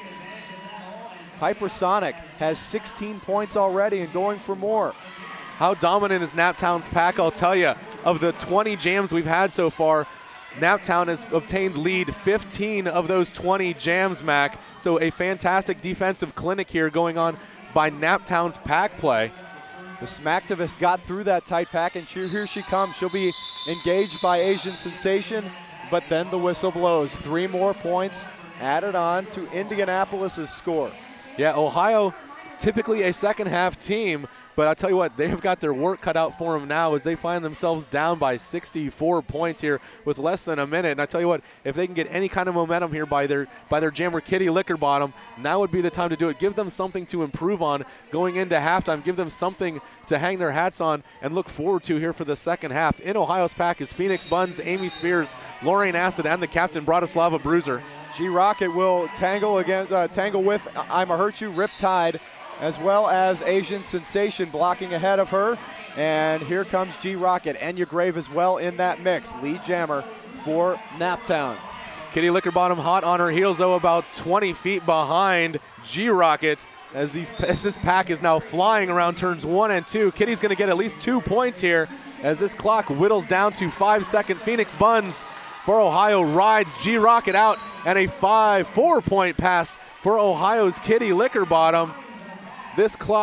Piper Sonic has 16 points already and going for more. How dominant is Naptown's pack? I'll tell you, of the 20 jams we've had so far, Naptown has obtained lead 15 of those 20 jams, Mac. So a fantastic defensive clinic here going on by Naptown's pack play. The Smacktivist got through that tight pack, and here she comes. She'll be engaged by Asian Sensation, but then the whistle blows. 3 more points added on to Indianapolis's score. Yeah, Ohio, typically a second half team, but I'll tell you what, they have got their work cut out for them now as they find themselves down by 64 points here with less than a minute. And I tell you what, if they can get any kind of momentum here by their jammer Kitty Lickerbottom, now would be the time to do it. Give them something to improve on going into halftime. Give them something to hang their hats on and look forward to here for the second half. In Ohio's pack is Phoenix Buns, Amy Spears, Lorraine Acid, and the captain Bratislava Bruiser. G-Rocket will tangle with I'ma Hurt You, Riptide, as well as Asian Sensation blocking ahead of her. And here comes G-Rocket. Enya Grave as well in that mix. Lead jammer for Naptown. Kitty Lickerbottom hot on her heels, though, about 20 feet behind G-Rocket as this pack is now flying around turns 1 and 2. Kitty's going to get at least 2 points here as this clock whittles down to 5 seconds. Phoenix Buns for Ohio rides G-Rocket out, and a 4-point pass for Ohio's Kitty Lickerbottom. This clock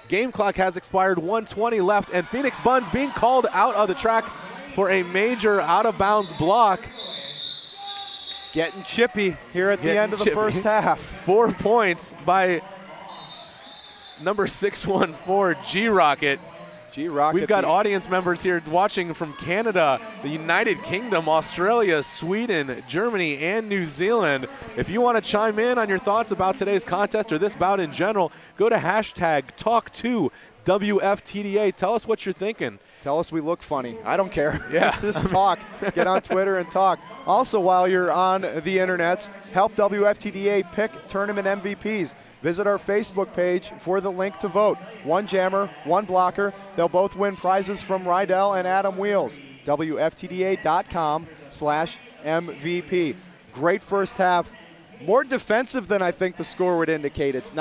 Game clock has expired, 1:20 left, and Phoenix Buns being called out of the track for a major out-of-bounds block. Getting chippy here at the end of the first half. 4 points by number 614, G-Rocket. G-Rocket. We've got audience members here watching from Canada, the United Kingdom, Australia, Sweden, Germany, and New Zealand. If you want to chime in on your thoughts about today's contest or this bout in general, go to hashtag #TalkToWFTDA. Tell us what you're thinking. Tell us we look funny. I don't care. Yeah. Just talk. Get on Twitter and talk. Also, while you're on the internets, help WFTDA pick tournament MVPs. Visit our Facebook page for the link to vote. One jammer, one blocker. They'll both win prizes from Rydell and Adam Wheels. WFTDA.com/MVP. Great first half. More defensive than I think the score would indicate. It's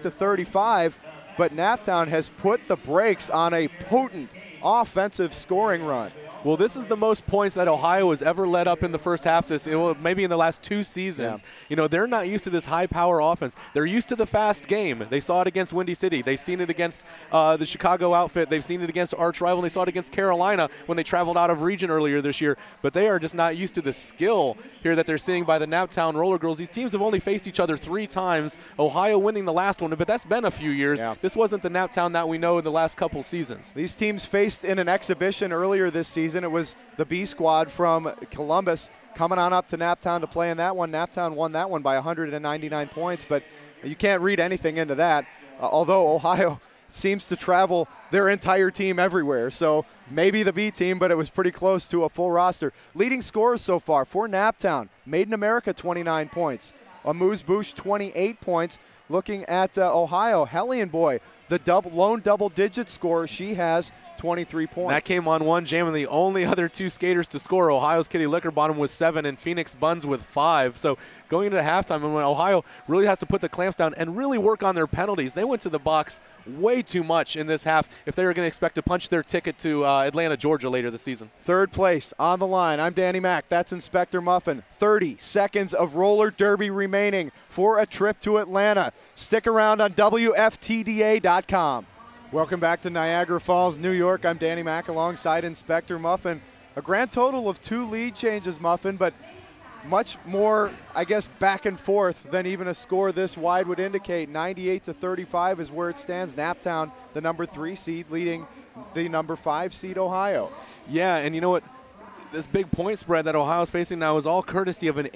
98-35, but Naptown has put the brakes on a potent offensive scoring run. Well, this is the most points that Ohio has ever led up in the first half, maybe in the last 2 seasons. Yeah. You know, they're not used to this high-power offense. They're used to the fast game. They saw it against Windy City. They've seen it against the Chicago outfit. They've seen it against arch rival, and they saw it against Carolina when they traveled out of region earlier this year. But they are just not used to the skill here that they're seeing by the Naptown Roller Girls. These teams have only faced each other 3 times, Ohio winning the last one, but that's been a few years. Yeah. This wasn't the Naptown that we know in the last couple seasons. These teams faced in an exhibition earlier this season. It was the B squad from Columbus coming on up to Naptown to play in that one. Naptown won that one by 199 points, but you can't read anything into that, although Ohio seems to travel their entire team everywhere. So maybe the B team, but it was pretty close to a full roster. Leading scorers so far for Naptown: Made in America, 29 points. Amuse Bouche, 28 points. Looking at Ohio, Hellion Boy, the lone double-digit scorer, she has 23 points. That came on one jam, and the only other 2 skaters to score, Ohio's Kitty Lickerbottom with 7 and Phoenix Buns with 5. So going into halftime, and when Ohio really has to put the clamps down and really work on their penalties, they went to the box way too much in this half if they were going to expect to punch their ticket to Atlanta, Georgia later this season. Third place on the line. I'm Danny Mack. That's Inspector Muffin. 30 seconds of roller derby remaining for a trip to Atlanta. Stick around on WFTDA.com. Welcome back to Niagara Falls, New York. I'm Danny Mack alongside Inspector Muffin. A grand total of 2 lead changes, Muffin, but much more, I guess, back and forth than even a score this wide would indicate. 98-35 is where it stands. Naptown, the number 3 seed, leading the number 5 seed Ohio. Yeah, and you know what? This big point spread that Ohio's facing now is all courtesy of an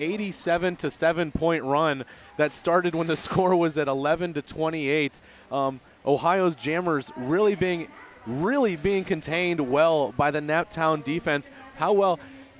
87-7 point run that started when the score was at 11-28. Ohio's jammers really being contained well by the Naptown defense. How well,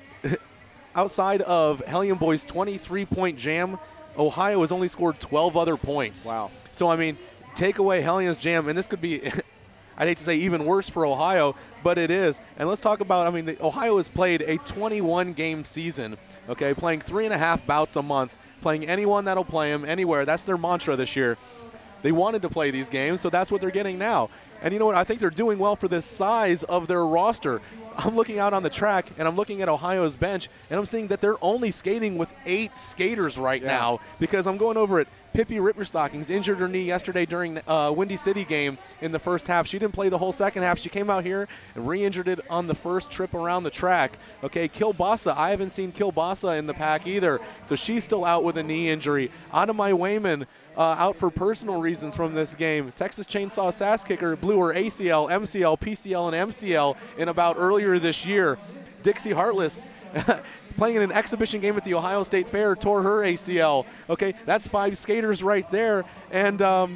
outside of Hellion Boy's 23-point jam, Ohio has only scored 12 other points. Wow. So, I mean, take away Hellion's jam, and this could be, I'd hate to say even worse for Ohio, but it is. And let's talk about, Ohio has played a 21-game season, okay, playing 3.5 bouts a month, playing anyone that'll play them anywhere. That's their mantra this year. They wanted to play these games, so that's what they're getting now. And you know what? I think they're doing well for the size of their roster. I'm looking out on the track, and I'm looking at Ohio's bench, and I'm seeing that they're only skating with 8 skaters right now, because I'm going over it. Pippi Ripperstockings injured her knee yesterday during Windy City game in the first half. She didn't play the whole second half. She came out here and re-injured it on the first trip around the track. Okay, Kilbasa, I haven't seen Kilbasa in the pack either, so she's still out with a knee injury. Adamai Wayman out for personal reasons from this game. Texas Chainsaw Sass Kicker blew her ACL, MCL, PCL, and MCL in about earlier this year. Dixie Hartless playing in an exhibition game at the Ohio State Fair tore her ACL. Okay, that's 5 skaters right there. And, what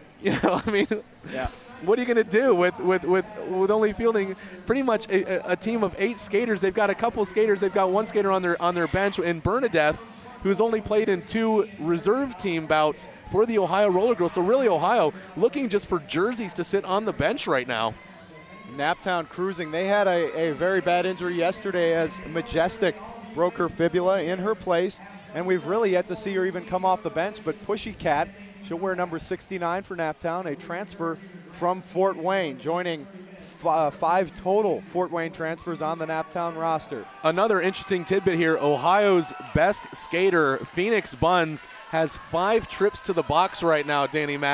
are you going to do with only fielding pretty much a team of 8 skaters? They've got a couple skaters. They've got 1 skater on their bench in Bernadette, who's only played in 2 reserve team bouts for the Ohio Roller Girls. So really Ohio looking just for jerseys to sit on the bench right now. Naptown cruising. They had a very bad injury yesterday as Majestic broke her fibula in her place, and we've really yet to see her even come off the bench. But Pushy Cat, she'll wear number 69 for Naptown, a transfer from Fort Wayne, joining 5 total Fort Wayne transfers on the Naptown roster. Another interesting tidbit here, Ohio's best skater, Phoenix Buns, has 5 trips to the box right now, Danny Mack.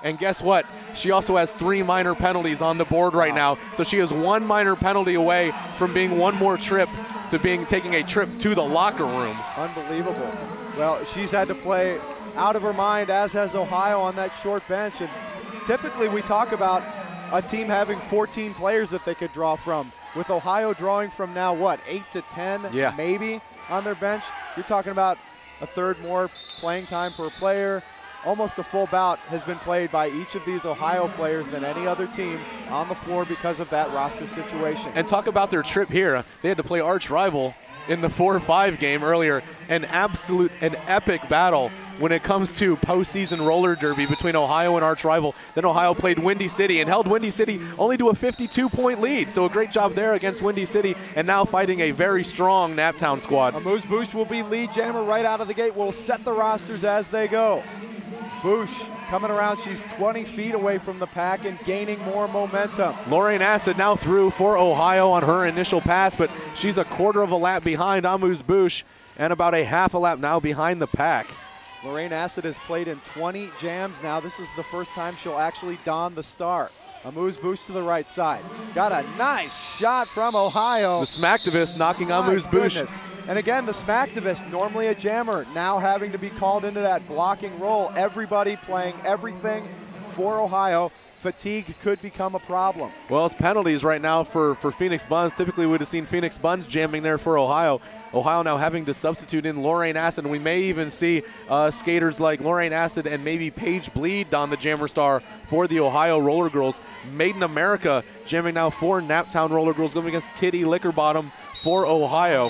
And guess what? She also has 3 minor penalties on the board right now. So she is 1 minor penalty away from being one more trip to taking a trip to the locker room. Unbelievable. Well, she's had to play out of her mind, as has Ohio on that short bench. And typically we talk about a team having 14 players that they could draw from. With Ohio drawing from now, what, 8 to 10 maybe on their bench? You're talking about a third more playing time per player. Almost a full bout has been played by each of these Ohio players than any other team on the floor because of that roster situation. And talk about their trip here. They had to play arch rival in the 4-5 game earlier. An epic battle when it comes to postseason roller derby between Ohio and arch rival. Then Ohio played Windy City and held Windy City only to a 52-point lead. So a great job there against Windy City, and now fighting a very strong Naptown squad. Amuse Bush will be lead jammer right out of the gate. We'll set the rosters as they go. Bush coming around. She's 20 feet away from the pack and gaining more momentum. Lorraine Acid now through for Ohio on her initial pass, but she's a quarter of a lap behind Amuse Bush and about a half a lap now behind the pack. Lorraine Acid has played in 20 jams now. This is the first time she'll actually don the star. Amuse Bush to the right side. Got a nice shot from Ohio. The Smacktivist knocking Amuse Bush. And again, the Smacktivist, normally a jammer, now having to be called into that blocking role. Everybody playing everything for Ohio. Fatigue could become a problem. Well, it's penalties right now for Phoenix Buns. Typically, we would have seen Phoenix Buns jamming there for Ohio. Ohio now having to substitute in Lorraine Acid. We may even see skaters like Lorraine Acid and maybe Paige Bleed don the jammer star for the Ohio Roller Girls. Made in America jamming now for Naptown Roller Girls, going against Kitty Lickerbottom for Ohio.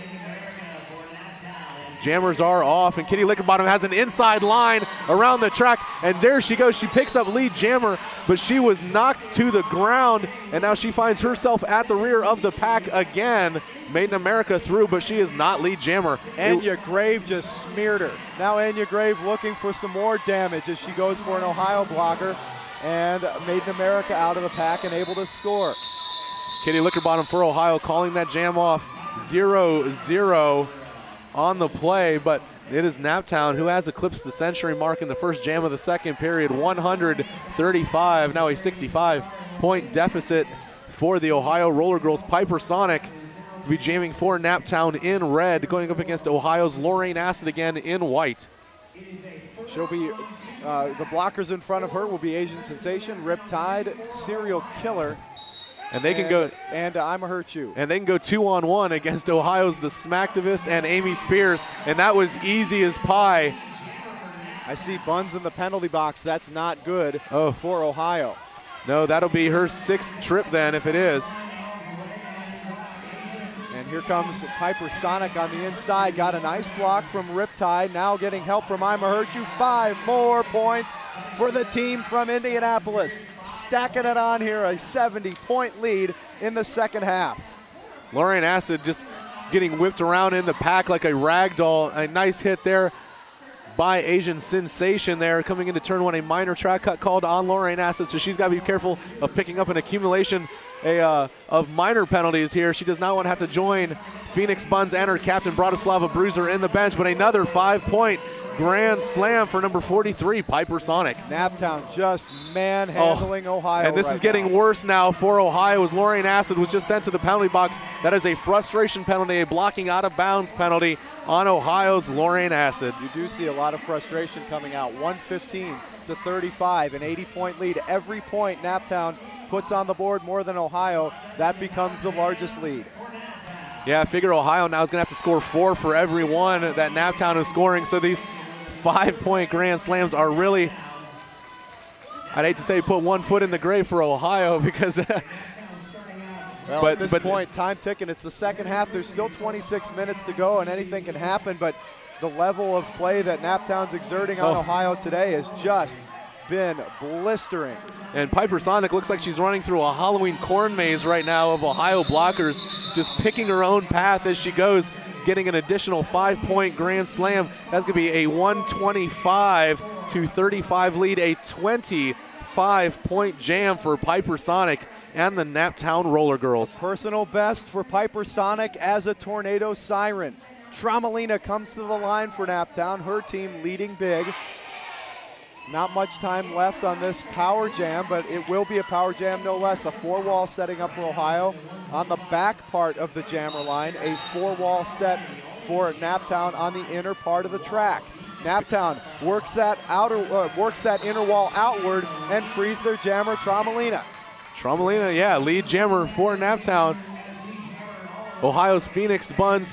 Jammers are off, and Kitty Lickerbottom has an inside line around the track, and there she goes. She picks up lead jammer, but she was knocked to the ground, and now she finds herself at the rear of the pack again. Made in America through, but she is not lead jammer. Anya Grave just smeared her. Now Anya Grave looking for some more damage as she goes for an Ohio blocker, and Made in America out of the pack and able to score. Kitty Lickerbottom for Ohio calling that jam off. 0-0 on the play, but it is Naptown who has eclipsed the century mark in the first jam of the second period. 135, now a 65-point deficit for the Ohio Roller Girls. Piper Sonic will be jamming for Naptown in red, going up against Ohio's Lorraine Acid again in white. She'll be, the blockers in front of her will be Asian Sensation, Riptide, Serial Killer, and they can go, and I'ma Hurt You. And they can go 2-on-1 against Ohio's the Smacktivist and Amy Spears, and that was easy as pie. I see Buns in the penalty box. That's not good for Ohio. No, that'll be her 6th trip then if it is. And here comes Piper Sonic on the inside. Got a nice block from Riptide. Now getting help from I'ma Hurt You. 5 more points for the team from Indianapolis. Stacking it on here, a 70-point lead in the second half. Lorraine Acid just getting whipped around in the pack like a rag doll. A nice hit there by Asian Sensation there. Coming into turn one, a minor track cut called on Lorraine Acid, so she's got to be careful of picking up an accumulation of minor penalties here. She does not want to have to join Phoenix Buns and her captain Bratislava Bruiser in the bench, but another 5-point grand slam for number 43, Piper Sonic. Naptown just manhandling Ohio. And this is getting worse now for Ohio as Lorraine Acid was just sent to the penalty box. That is a frustration penalty, a blocking out of bounds penalty on Ohio's Lorraine Acid. You do see a lot of frustration coming out. 115 to 35, an 80-point lead. Every point Naptown puts on the board more than Ohio, that becomes the largest lead. Yeah, I figure Ohio now is going to have to score 4 for every one that Naptown is scoring. So these 5-point grand slams are really, I'd hate to say put one foot in the grave for Ohio because well, at this point, time ticking. It's the second half. There's still 26 minutes to go, and anything can happen. But the level of play that Naptown's exerting on Ohio today has just been blistering. And Piper Sonic looks like she's running through a Halloween corn maze right now of Ohio blockers, just picking her own path as she goes, getting an additional 5-point grand slam. That's going to be a 125 to 35 lead, a 25-point jam for Piper Sonic and the Naptown Roller Girls. Personal best for Piper Sonic as a tornado siren. Tromelina comes to the line for Naptown, her team leading big. Not much time left on this power jam, but it will be a power jam no less. A 4-wall setting up for Ohio. On the back part of the jammer line, a 4-wall set for Naptown on the inner part of the track. Naptown works that inner wall outward and frees their jammer, Tromelina. Tromelina, yeah, lead jammer for Naptown. Ohio's Phoenix Buns,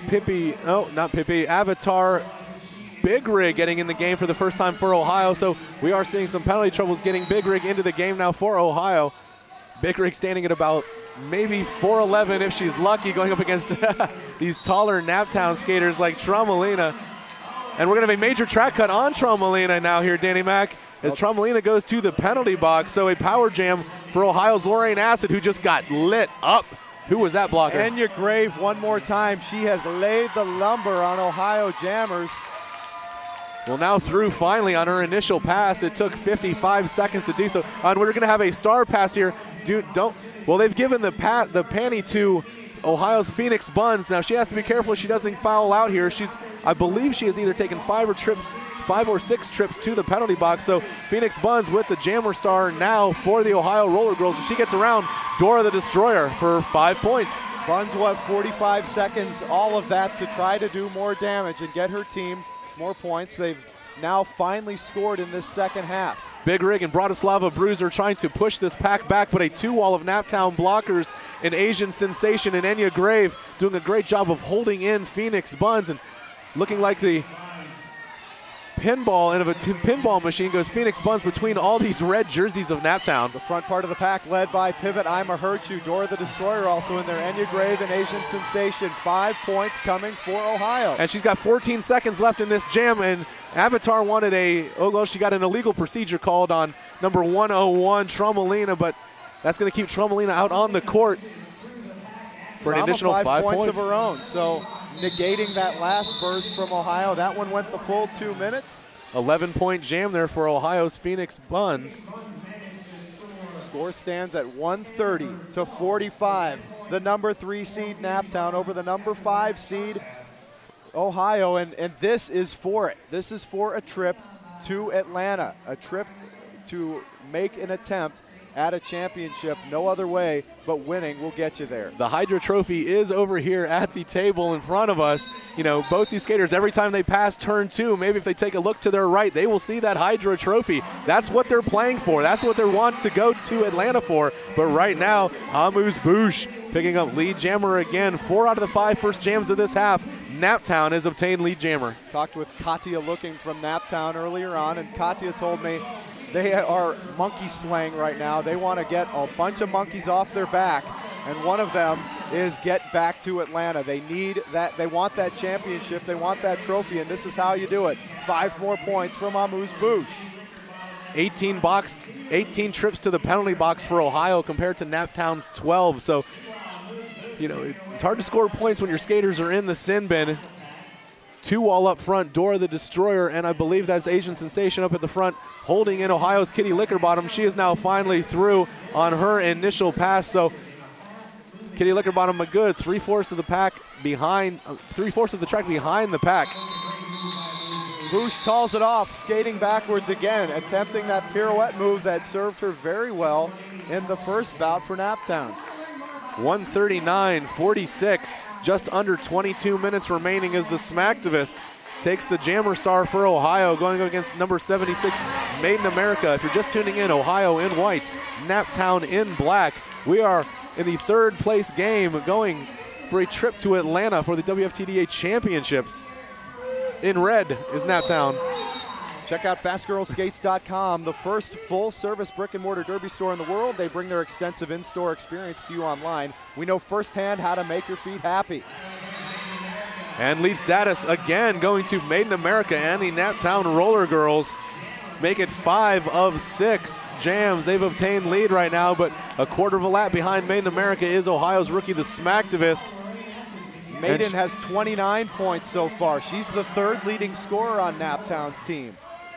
Avatar, Big Rig getting in the game for the first time for Ohio. So we are seeing some penalty troubles getting Big Rig into the game now for Ohio. Big Rig standing at about maybe 4'11" if she's lucky, going up against these taller Naptown skaters like Tromelina. And we're going to have a major track cut on Tromelina now here, Danny Mac, as Tromelina goes to the penalty box. So a power jam for Ohio's Lorraine Acid, who just got lit up. Who was that blocker? Enya Grave one more time. She has laid the lumber on Ohio jammers. Well, now through finally on her initial pass. It took 55 seconds to do so. And we're going to have a star pass here. Well, they've given the panty to Ohio's Phoenix Buns. Now she has to be careful she doesn't foul out here. I believe she has either taken 5 or 6 trips to the penalty box. So Phoenix Buns with the jammer star now for the Ohio Roller Girls. And she gets around Dora the Destroyer for 5 points. Buns, 45 seconds, all of that to try to do more damage and get her team more points. They've now finally scored in this second half. Big Rig and Bratislava Bruiser trying to push this pack back, but a 2-wall of Naptown blockers, an Asian sensation in Enya Grave doing a great job of holding in Phoenix Buns, and looking like the pinball, and of a pinball machine goes Phoenix Buns between all these red jerseys of Naptown. The front part of the pack led by Pivot Ima Hurtu, Dora the Destroyer also in there, Enya Grave and Asian Sensation. 5 points coming for Ohio. And she's got 14 seconds left in this jam, and Avatar wanted she got an illegal procedure called on number 101, Tromelina, but that's going to keep Tromelina out on the court for an additional 5 points of her own. So negating that last burst from Ohio. That one went the full 2 minutes. 11-point jam there for Ohio's Phoenix Buns. Score stands at 130-45. The number 3 seed Naptown over the number 5 seed Ohio, and this is for it. This is for a trip to Atlanta, a trip to make an attempt at a championship. No other way but winning will get you there. The Hydro Trophy is over here at the table in front of us. You know, both these skaters, every time they pass turn 2, maybe if they take a look to their right, they will see that Hydro Trophy. That's what they're playing for. That's what they want to go to Atlanta for. But right now, Amuse Bouche picking up lead jammer again. 4 out of the 5 first jams of this half. Naptown has obtained lead jammer. Talked with Katya Looking from Naptown earlier on, and Katya told me they are monkey slang right now. They want to get a bunch of monkeys off their back, and one of them is get back to Atlanta. They need that. They want that championship. They want that trophy, and this is how you do it. 5 more points from Amuse Bouche. 18 trips to the penalty box for Ohio compared to Naptown's 12. So, you know, it's hard to score points when your skaters are in the sin bin. 2-wall up front, Dora the Destroyer, and I believe that's Asian Sensation up at the front, holding in Ohio's Kitty Lickerbottom. She is now finally through on her initial pass. So Kitty Lickerbottom a good 3/4 of the pack behind, 3/4 of the track behind the pack. Bouche calls it off, skating backwards again, attempting that pirouette move that served her very well in the first bout for Naptown. 139-46. Just under 22 minutes remaining as the Smacktivist takes the jammer star for Ohio, going up against number 76, Made in America. If you're just tuning in, Ohio in white, Naptown in black. We are in the 3rd place game going for a trip to Atlanta for the WFTDA Championships. In red is Naptown. Check out FastGirlSkates.com, the first full-service brick-and-mortar derby store in the world. They bring their extensive in-store experience to you online. We know firsthand how to make your feet happy. And lead status again going to Made in America and the Naptown Roller Girls. Make it 5 of 6 jams. They've obtained lead right now, but a 1/4 of a lap behind Made in America is Ohio's rookie, the Smacktivist. Maiden has 29 points so far. She's the 3rd leading scorer on Naptown's team.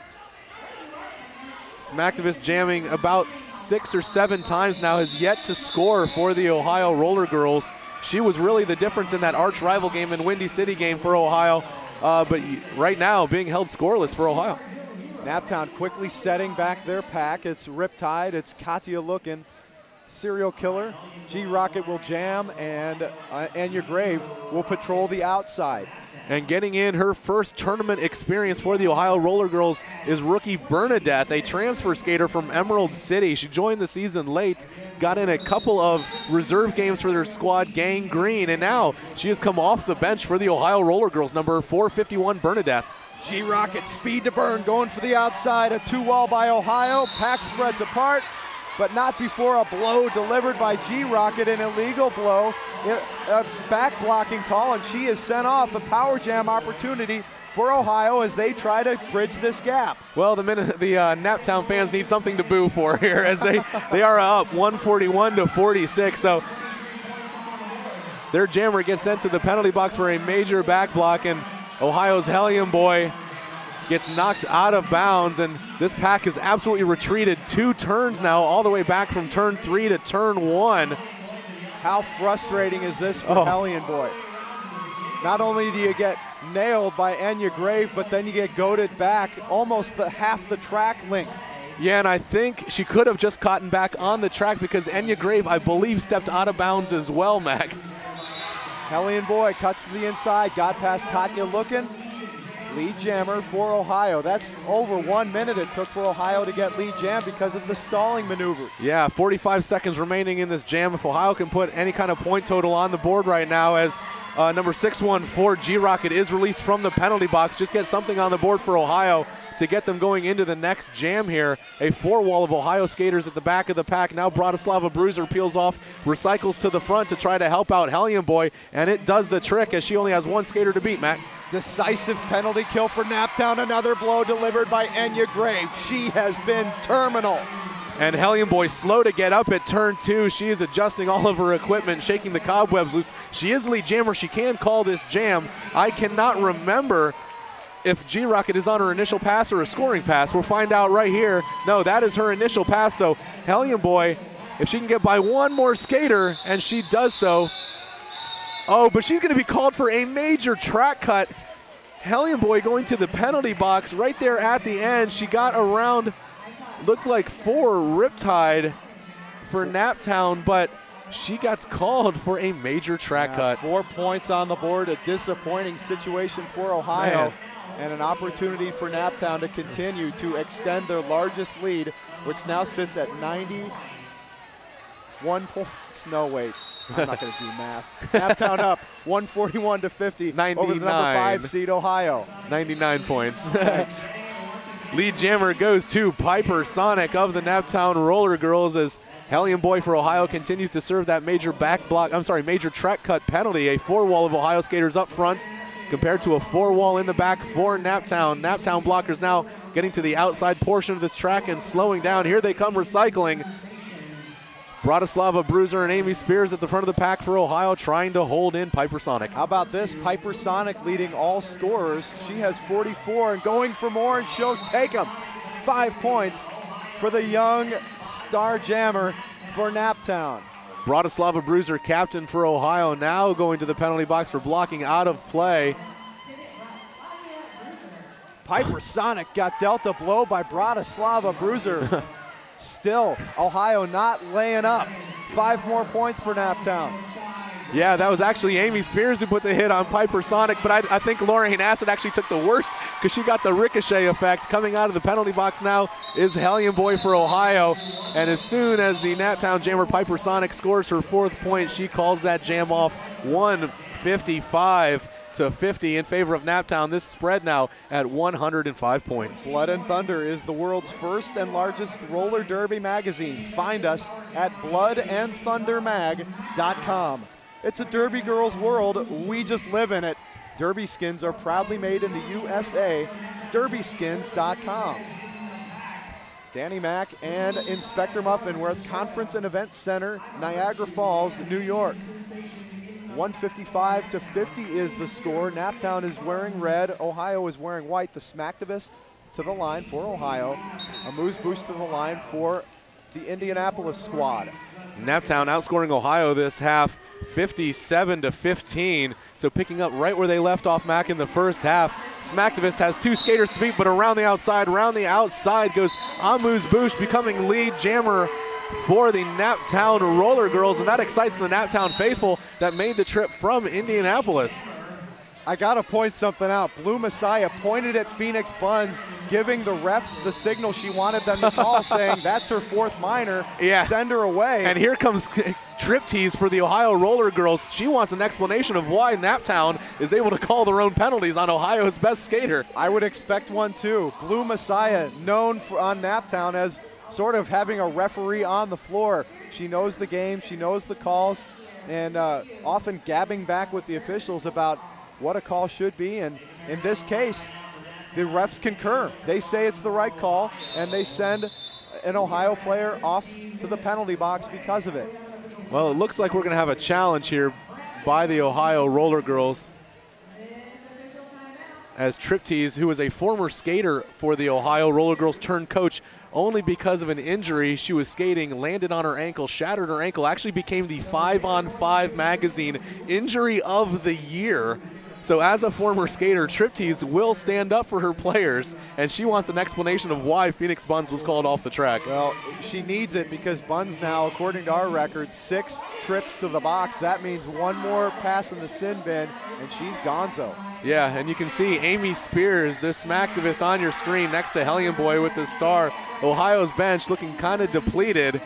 Smacktivist jamming about 6 or 7 times now, has yet to score for the Ohio Roller Girls. She was really the difference in that arch rival game in Windy City game for Ohio, but right now being held scoreless for Ohio. Naptown quickly setting back their pack. It's Riptide, it's Katya looking. Serial Killer, G-Rocket will jam, and Anya Grave will patrol the outside. And getting in her first tournament experience for the Ohio Roller Girls is rookie Bernadette, a transfer skater from Emerald City. She joined the season late, got in a couple of reserve games for their squad, Gang Green, and now she has come off the bench for the Ohio Roller Girls, number 451 Bernadette. G-Rocket, speed to burn, going for the outside, a 2-wall by Ohio, pack spreads apart, but not before a blow delivered by G-Rocket, an illegal blow, a back blocking call, and she is sent off. A power jam opportunity for Ohio as they try to bridge this gap. Well, the Naptown fans need something to boo for here as they are up 141-46. So their jammer gets sent to the penalty box for a major back block, and Ohio's Hellion Boy gets knocked out of bounds, and this pack has absolutely retreated 2 turns now, all the way back from turn 3 to turn 1. How frustrating is this for Hellion Boy? Not only do you get nailed by Anya Grave, but then you get goaded back almost half the track length. Yeah, and I think she could have just gotten back on the track because Anya Grave, I believe, stepped out of bounds as well, Mac. Hellion Boy cuts to the inside, got past Katya looking. Lead jammer for Ohio. That's over 1 minute it took for Ohio to get lead jam because of the stalling maneuvers. Yeah, 45 seconds remaining in this jam. If Ohio can put any kind of point total on the board right now, as number 614 G-Rocket is released from the penalty box, just get something on the board for Ohio to get them going into the next jam here. A 4-wall of Ohio skaters at the back of the pack. Now Bratislava Bruiser peels off, recycles to the front to try to help out Hellion Boy, and it does the trick as she only has 1 skater to beat, Matt. Decisive penalty kill for Naptown. Another blow delivered by Anya Grave. She has been terminal. And Hellion Boy slow to get up at turn 2. She is adjusting all of her equipment, shaking the cobwebs loose. She is lead jammer. She can call this jam. I cannot remember if G-Rocket is on her initial pass or a scoring pass. We'll find out right here. No, that is her initial pass. So Hellion Boy, if she can get by 1 more skater, and she does so. Oh, but she's going to be called for a major track cut. Hellion Boy going to the penalty box right there at the end. She got around, looked like 4 Riptide for Naptown, but she gets called for a major track cut. 4 points on the board, a disappointing situation for Ohio. Man. And an opportunity for Naptown to continue to extend their largest lead, which now sits at 91 points. No, wait. I'm not going to do math. Naptown up 141-50 over the number 5 seed Ohio. 99 points. Thanks. Lead jammer goes to Piper Sonic of the Naptown Roller Girls as Hellion Boy for Ohio continues to serve that major major track cut penalty. A 4-wall of Ohio skaters up front compared to a 4-wall in the back for Naptown. Naptown blockers now getting to the outside portion of this track and slowing down. Here they come recycling. Bratislava Bruiser and Amy Spears at the front of the pack for Ohio, trying to hold in Piper Sonic. How about this? Piper Sonic leading all scorers. She has 44 and going for more, and she'll take them. 5 points for the young star jammer for Naptown. Bratislava Bruiser, captain for Ohio, now going to the penalty box for blocking out of play. Piper Sonic got dealt a blow by Bratislava Bruiser. Still, Ohio not laying up. 5 more points for Naptown. Yeah, that was actually Amy Spears who put the hit on Piper Sonic, but I think Lorraine Acid actually took the worst because she got the ricochet effect. Coming out of the penalty box now is Hellion Boy for Ohio, and as soon as the Naptown jammer Piper Sonic scores her 4th point, she calls that jam off 155-50 in favor of Naptown. This spread now at 105 points. Blood and Thunder is the world's first and largest roller derby magazine. Find us at bloodandthundermag.com. It's a Derby Girls world. We just live in it. Derby skins are proudly made in the USA. derbyskins.com. Danny Mack and Inspector Muffin. We're at the Conference and Event Center, Niagara Falls, New York. 155-50 is the score. Naptown is wearing red. Ohio is wearing white. The Smacktivist to the line for Ohio. Amuse Bush to the line for the Indianapolis squad. Naptown outscoring Ohio this half 57-15. So picking up right where they left off, Mac, in the first half. Smacktivist has 2 skaters to beat, but around the outside goes Amuse Bouche, becoming lead jammer for the Naptown Roller Girls, and that excites the Naptown faithful that made the trip from Indianapolis. I got to point something out. Blue Messiah pointed at Phoenix Buns, giving the refs the signal she wanted them to call, saying that's her 4th minor, send her away. And here comes trip tease for the Ohio Roller Girls. She wants an explanation of why Naptown is able to call their own penalties on Ohio's best skater. I would expect one too. Blue Messiah, known on Naptown as sort of having a referee on the floor. She knows the game, she knows the calls, and often gabbing back with the officials about what a call should be, and in this case, the refs concur. They say it's the right call, and they send an Ohio player off to the penalty box because of it. Well, it looks like we're going to have a challenge here by the Ohio Roller Girls, as Triptease, who was a former skater for the Ohio Roller Girls, turned coach only because of an injury. She was skating, landed on her ankle, shattered her ankle, actually became the 5-on-5 magazine injury of the year. So as a former skater, Triptease will stand up for her players, and she wants an explanation of why Phoenix Buns was called off the track. Well, she needs it because Buns now, according to our record, 6 trips to the box. That means 1 more pass in the sin bin, and she's gonzo. Yeah, and you can see Amy Spears, this Smacktivist, on your screen next to Hellion Boy with the star. Ohio's bench looking kind of depleted.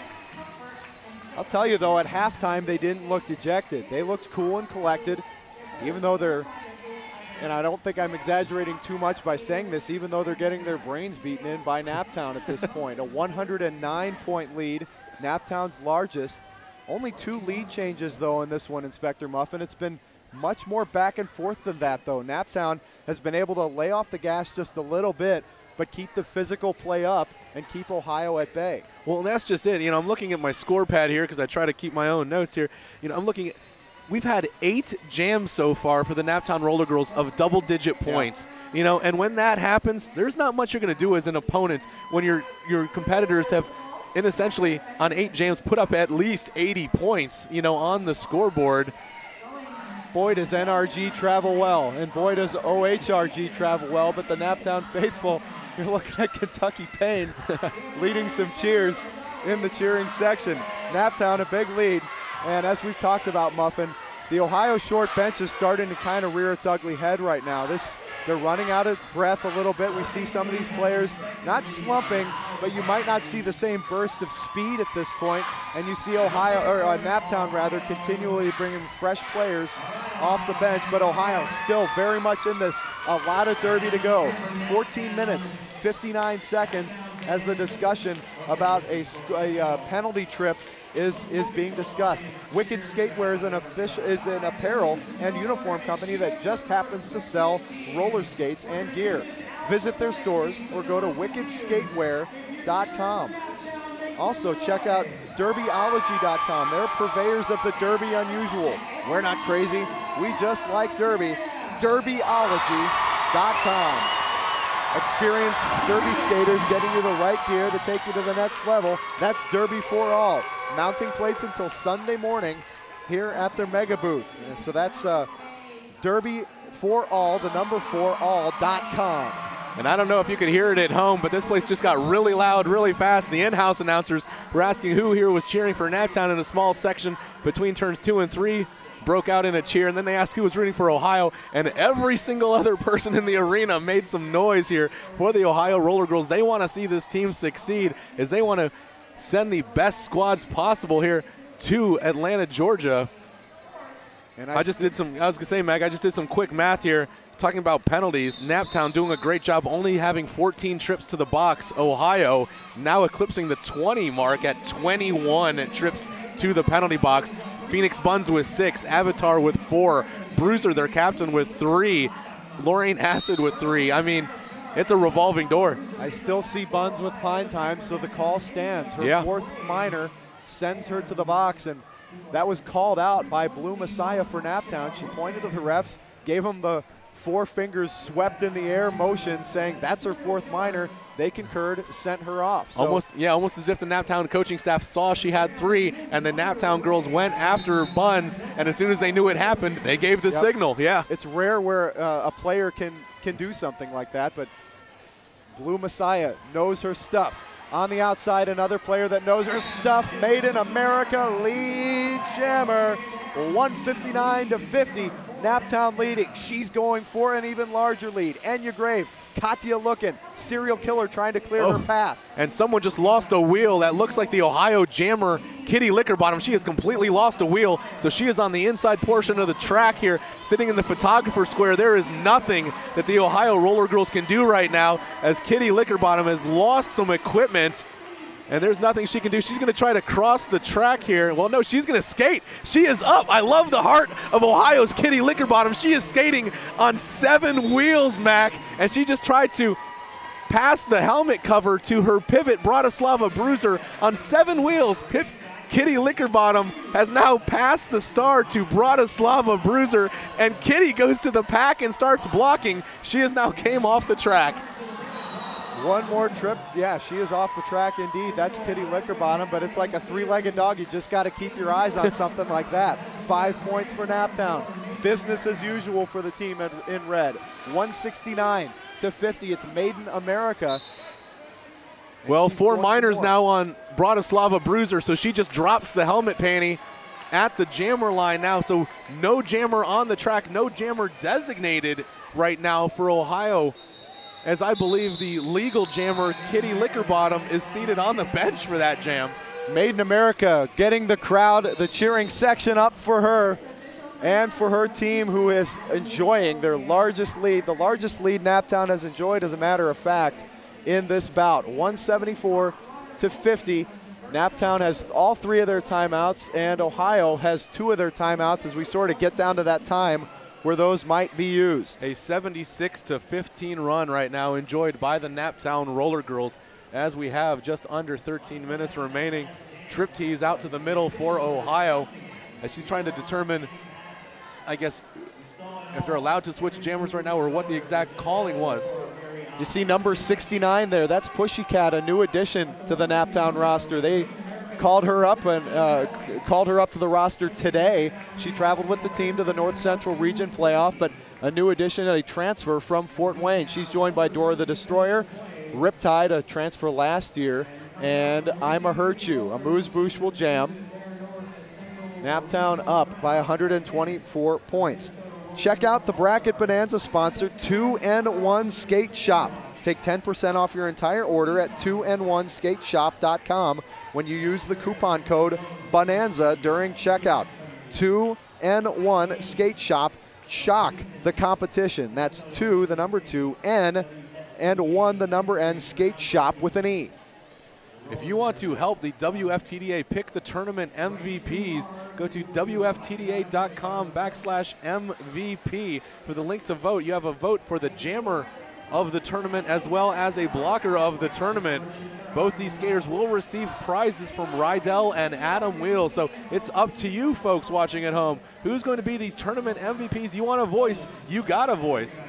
I'll tell you, though, at halftime, they didn't look dejected. They looked cool and collected, even though they're, and I don't think I'm exaggerating too much by saying this, even though they're getting their brains beaten in by Naptown at this point. A 109-point lead, Naptown's largest. Only 2 lead changes, though, in this one, Inspector Muffin. It's been much more back and forth than that, though. Naptown has been able to lay off the gas just a little bit, but keep the physical play up and keep Ohio at bay. Well, that's just it. You know, I'm looking at my score pad here because I try to keep my own notes here. You know, I'm looking at, we've had 8 jams so far for the Naptown Roller Girls of double-digit points. Yeah. You know, and when that happens, there's not much you're going to do as an opponent when your competitors have, in essentially on 8 jams, put up at least 80 points, you know, on the scoreboard. Boy, does NRG travel well, and boy, does OHRG travel well, but the Naptown faithful, you're looking at Kentucky Payne leading some cheers in the cheering section. Naptown a big lead, and as we've talked about, Muffin, the Ohio short bench is starting to kind of rear its ugly head right now. They're running out of breath a little bit. We see some of these players not slumping, but you might not see the same burst of speed at this point, and you see Naptown rather, continually bringing fresh players off the bench, but Ohio still very much in this. A lot of derby to go. 14 minutes, 59 seconds as the discussion about a penalty trip is being discussed. Wicked Skatewear is an apparel and uniform company that just happens to sell roller skates and gear. Visit their stores or go to wickedskatewear.com. Also, check out derbyology.com. They're purveyors of the Derby Unusual. We're not crazy. We just like Derby. Derbyology.com. Experience Derby skaters getting you the right gear to take you to the next level. That's Derby for All. Mounting plates until Sunday morning here at their mega booth. So that's Derby for All, the number 4all.com. And I don't know if you could hear it at home, but this place just got really loud really fast. The in-house announcers were asking who here was cheering for Naptown in a small section between turns 2 and 3. Broke out in a cheer, and then they asked who was rooting for Ohio, and every single other person in the arena made some noise here for the Ohio Roller Girls. They want to see this team succeed, as they want to send the best squads possible here to Atlanta, Georgia. And I just did some quick math here, talking about penalties. Naptown doing a great job, only having 14 trips to the box. Ohio now eclipsing the 20 mark at 21 trips to the penalty box. Phoenix Buns with 6, Avatar with 4, Bruiser, their captain, with 3, Lorraine Acid with 3. I mean, it's a revolving door. I still see Buns with pine time, so the call stands. Her 4th minor sends her to the box, and that was called out by Blue Messiah for Naptown. She pointed to the refs, gave them the 4 fingers swept in the air motion saying that's her 4th minor. They concurred, sent her off. So almost as if the Naptown coaching staff saw she had 3, and the Naptown girls went after Buns, and as soon as they knew it happened, they gave the signal. Yeah, it's rare where a player can do something like that, but Blue Messiah knows her stuff. On the outside, another player that knows her stuff, Made in America lead jammer, 159-50. Naptown leading. She's going for an even larger lead. Enya Grave, Katya looking, serial killer trying to clear her path. And someone just lost a wheel. That looks like the Ohio jammer, Kitty Lickerbottom. She has completely lost a wheel, so she is on the inside portion of the track here, sitting in the photographer square. There is nothing that the Ohio Roller Girls can do right now as Kitty Lickerbottom has lost some equipment. And there's nothing she can do. She's going to try to cross the track here. Well, no, she's going to skate. She is up. I love the heart of Ohio's Kitty Lickerbottom. She is skating on 7 wheels, Mac, and she just tried to pass the helmet cover to her pivot, Bratislava Bruiser, on 7 wheels. Kitty Lickerbottom has now passed the star to Bratislava Bruiser, and Kitty goes to the pack and starts blocking. She has now came off the track. One more trip. Yeah, she is off the track indeed. That's Kitty Lickerbottom, but it's like a 3-legged dog. You just got to keep your eyes on something like that. 5 points for Naptown. Business as usual for the team in red. 169-50. It's Made in America. Well, 4 minors now on Bratislava Bruiser, so she just drops the helmet panty at the jammer line now. So no jammer on the track, no jammer designated right now for Ohio, as I believe the legal jammer, Kitty Lickerbottom, is seated on the bench for that jam. Made in America getting the crowd, the cheering section up for her and for her team, who is enjoying their largest lead. The largest lead Naptown has enjoyed, as a matter of fact, in this bout. 174-50. Naptown has all 3 of their timeouts, and Ohio has 2 of their timeouts as we sort of get down to that time where those might be used. A 76-15 run right now enjoyed by the Naptown Roller Girls, as we have just under 13 minutes remaining. Trip tease out to the middle for Ohio as she's trying to determine, I guess, if they're allowed to switch jammers right now or what the exact calling was. You see number 69 there. That's Pussycat, a new addition to the Naptown roster. They called her up to the roster today. She traveled with the team to the North Central Region playoff, but a new addition, a transfer from Fort Wayne. She's joined by Dora the Destroyer, Riptide, a transfer last year, and I'ma Hurt You. Amuse Bouche will jam. Naptown up by 124 points. Check out the Bracket Bonanza sponsor, 2N1 Skate Shop. Take 10% off your entire order at 2N1skateshop.com when you use the coupon code BONANZA during checkout. 2N1 Skate Shop. Shock the competition. That's 2, the number 2, N, and 1, the number N, Skate Shop with an E. If you want to help the WFTDA pick the tournament MVPs, go to WFTDA.com/MVP for the link to vote. You have a vote for the jammer of the tournament as well as a blocker of the tournament. Both these skaters will receive prizes from Rydell and Adam Wheel. So it's up to you folks watching at home. Who's going to be these tournament MVPs? You want a voice, you got a voice.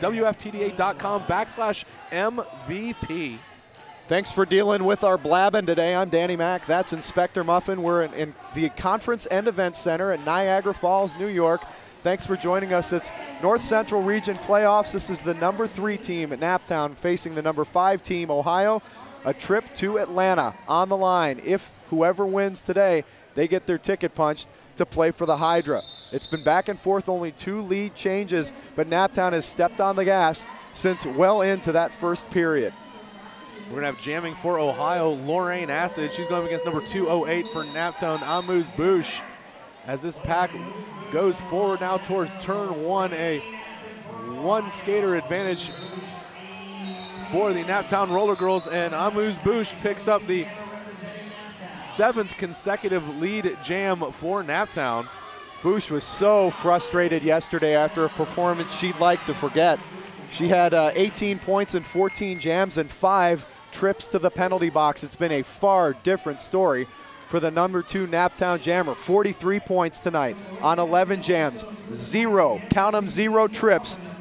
WFTDA.com/MVP. Thanks for dealing with our blabbing today. I'm Danny Mack. That's Inspector Muffin. We're in the Conference and Event Center at Niagara Falls, New York. Thanks for joining us. It's North Central Region playoffs. This is the number 3 team at Naptown facing the number 5 team, Ohio. A trip to Atlanta on the line. If whoever wins today, they get their ticket punched to play for the Hydra. It's been back and forth, only 2 lead changes, but Naptown has stepped on the gas since well into that first period. We're going to have jamming for Ohio, Lorraine Acid. She's going against number 208 for Naptown, Amuse Bouche. As this pack goes forward now towards turn 1, a 1 skater advantage for the Naptown Roller Girls, and Amuse Bouche picks up the 7th consecutive lead jam for Naptown. Bouche was so frustrated yesterday after a performance she'd like to forget. She had 18 points and 14 jams and 5 trips to the penalty box. It's been a far different story for the number 2 Naptown jammer. 43 points tonight on 11 jams. 0, count them, 0 trips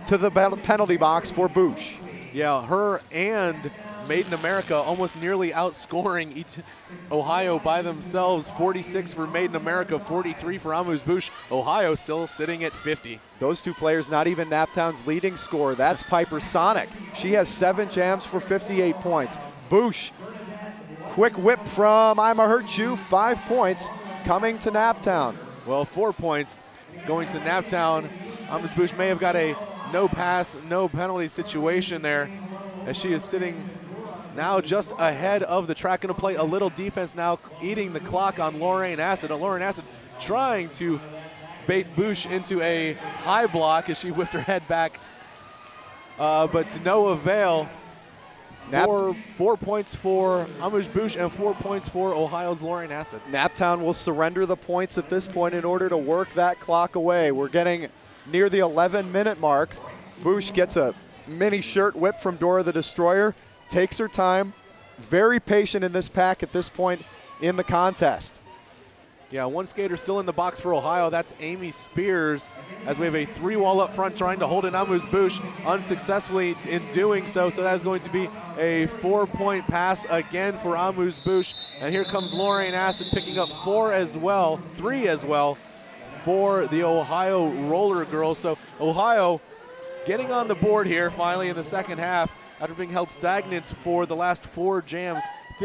to the penalty box for Bush. Yeah, her and Made in America almost nearly outscoring each Ohio by themselves. 46 for Made in America, 43 for Amuse-Bouche. Ohio still sitting at 50. Those two players not even Naptown's leading scorer. That's Piper Sonic. She has 7 jams for 58 points. Bush, quick whip from I'ma Hurt You, 5 points coming to Naptown. Well, 4 points going to Naptown. Amuse-Bouche may have got a no pass, no penalty situation there, as she is sitting now just ahead of the track. Going to play a little defense now, eating the clock on Lorraine Acid. Lorraine Acid trying to bait Bush into a high block as she whipped her head back, but to no avail. 4 points for Amuse-Bouche and 4 points for Ohio's Lorraine Acid. Naptown will surrender the points at this point in order to work that clock away. We're getting near the 11-minute mark. Bush gets a mini shirt whip from Dora the Destroyer, takes her time, very patient in this pack at this point in the contest. Yeah, one skater still in the box for Ohio. That's Amy Spears, as we have a 3-wall up front trying to hold in Amuse-Bouche, unsuccessfully in doing so. So that is going to be a 4-point pass again for Amuse-Bouche. And here comes Lorraine Acid picking up 3 as well for the Ohio Roller Girls. So Ohio getting on the board here finally in the second half after being held stagnant for the last 4 jams.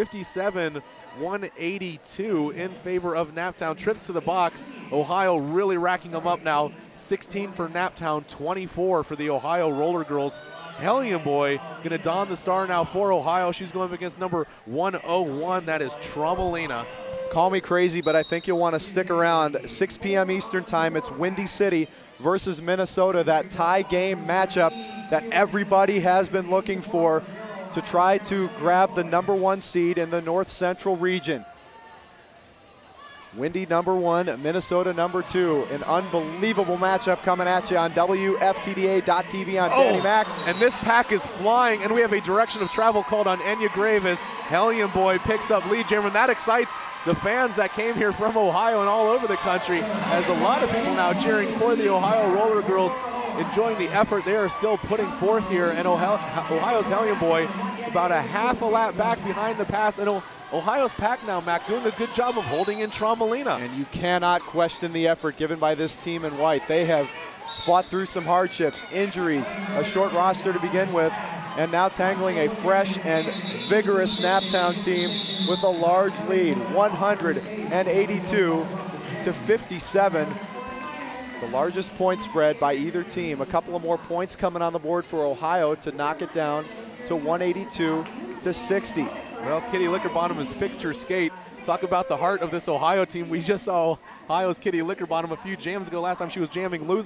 57-182 in favor of Naptown. Trips to the box. Ohio really racking them up now. 16 for Naptown, 24 for the Ohio Roller Girls. Hellion Boy going to don the star now for Ohio. She's going up against number 101. That is Tromelina. Call me crazy, but I think you'll want to stick around. 6 p.m. Eastern time, it's Windy City versus Minnesota, that tie game matchup that everybody has been looking for to try to grab the number 1 seed in the North Central region. Windy number 1, Minnesota number 2. An unbelievable matchup coming at you on WFTDA.tv on Danny Mac. And this pack is flying, and we have a direction of travel called on Enya Gravis. Hellion Boy picks up lead jammer, and that excites the fans that came here from Ohio and all over the country, as a lot of people now cheering for the Ohio Roller Girls, enjoying the effort they are still putting forth here. And Ohio's Hellion Boy about a half a lap back behind the pass, and Ohio's pack now, Mac, doing a good job of holding in Tromelina. And you cannot question the effort given by this team in white. They have fought through some hardships, injuries, a short roster to begin with, and now tangling a fresh and vigorous Naptown team with a large lead, 182 to 57. The largest point spread by either team. A couple of more points coming on the board for Ohio to knock it down to 182 to 60. Well, Kitty Lickerbottom has fixed her skate. Talk about the heart of this Ohio team. We just saw Ohio's Kitty Lickerbottom a few jams ago. Last time she was jamming, lose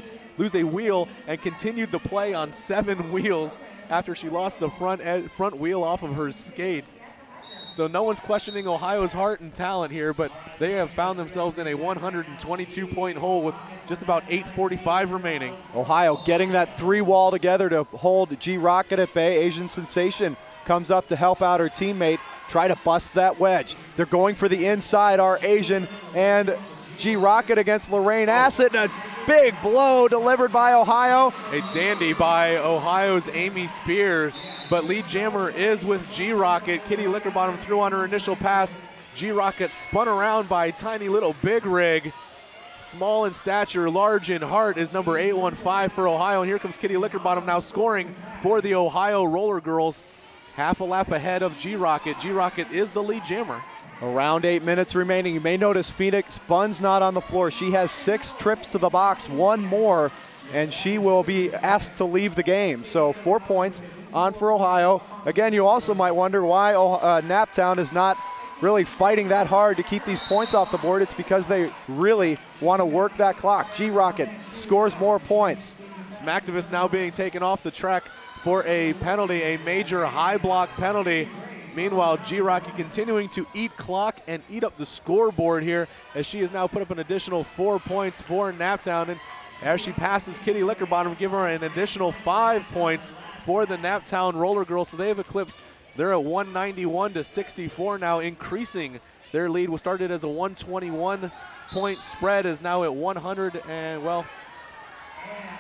a wheel, and continued the play on 7 wheels after she lost the front wheel off of her skate. So no one's questioning Ohio's heart and talent here, but they have found themselves in a 122-point hole with just about 8:45 remaining. Ohio getting that 3-wall together to hold G Rocket at bay. Asian Sensation comes up to help out her teammate, try to bust that wedge. They're going for the inside, our Asian, and G Rocket against Lorraine Acid, and a big blow delivered by Ohio. A dandy by Ohio's Amy Spears, but lead jammer is with G Rocket. Kitty Lickerbottom threw on her initial pass. G Rocket spun around by tiny little Big Rig. Small in stature, large in heart is number 815 for Ohio, and here comes Kitty Lickerbottom now scoring for the Ohio Roller Girls. Half a lap ahead of G Rocket. G Rocket is the lead jammer. Around 8 minutes remaining. You may notice Phoenix Bun's not on the floor. She has 6 trips to the box, 1 more, and she will be asked to leave the game. So 4 points on for Ohio. Again, you also might wonder why Naptown is not really fighting that hard to keep these points off the board. It's because they really want to work that clock. G Rocket scores more points. Smacktivist now being taken off the track for a penalty, a major high block penalty. Meanwhile, G Rocket continuing to eat clock and eat up the scoreboard here, as she has now put up an additional 4 points for Naptown. And as she passes Kitty Lickerbottom, give her an additional 5 points for the Naptown Roller Girls. So they have eclipsed. They're at 191 to 64 now, increasing their lead. Was started as a 121-point spread, is now at 100 and, well,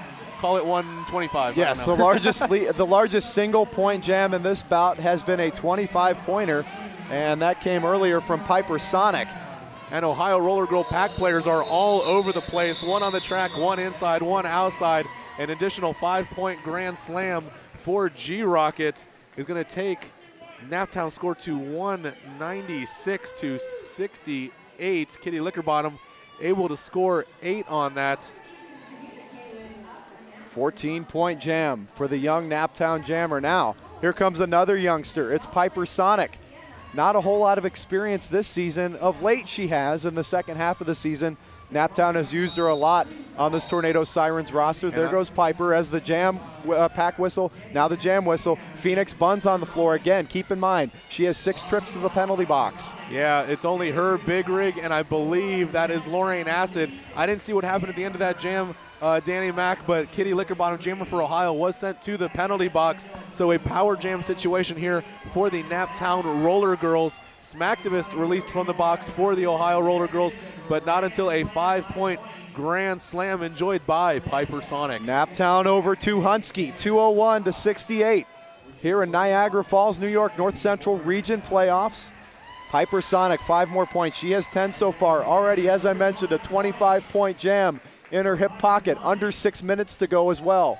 call it 125. Yes, the largest single-point jam in this bout has been a 25-pointer, and that came earlier from Piper Sonic. And Ohio Roller Girl pack players are all over the place. One on the track, one inside, one outside. An additional 5-point grand slam for G-Rocket is going to take Naptown score to 196 to 68. Kitty Lickerbottom able to score 8 on that. 14-point jam for the young Naptown Jammer. Now, here comes another youngster. It's Piper Sonic. Not a whole lot of experience this season. Of late, she has in the second half of the season. Naptown has used her a lot on this Tornado Sirens roster. There goes Piper as the jam pack whistle. Now the jam whistle. Phoenix Buns on the floor again. Keep in mind, she has 6 trips to the penalty box. Yeah, it's only her, Big Rig, and I believe that is Lorraine Acid. I didn't see what happened at the end of that jam, Danny Mack, but Kitty Lickerbottom, jammer for Ohio, was sent to the penalty box. So a power jam situation here for the Naptown Roller Girls. Smacktivist released from the box for the Ohio Roller Girls, but not until a 5-point grand slam enjoyed by Piper Sonic. Naptown over to Hunsky, 201 to 68. Here in Niagara Falls, New York, North Central Region playoffs. Piper Sonic, 5 more points. She has 10 so far. Already, as I mentioned, a 25-point jam in her hip pocket. Under 6 minutes to go as well.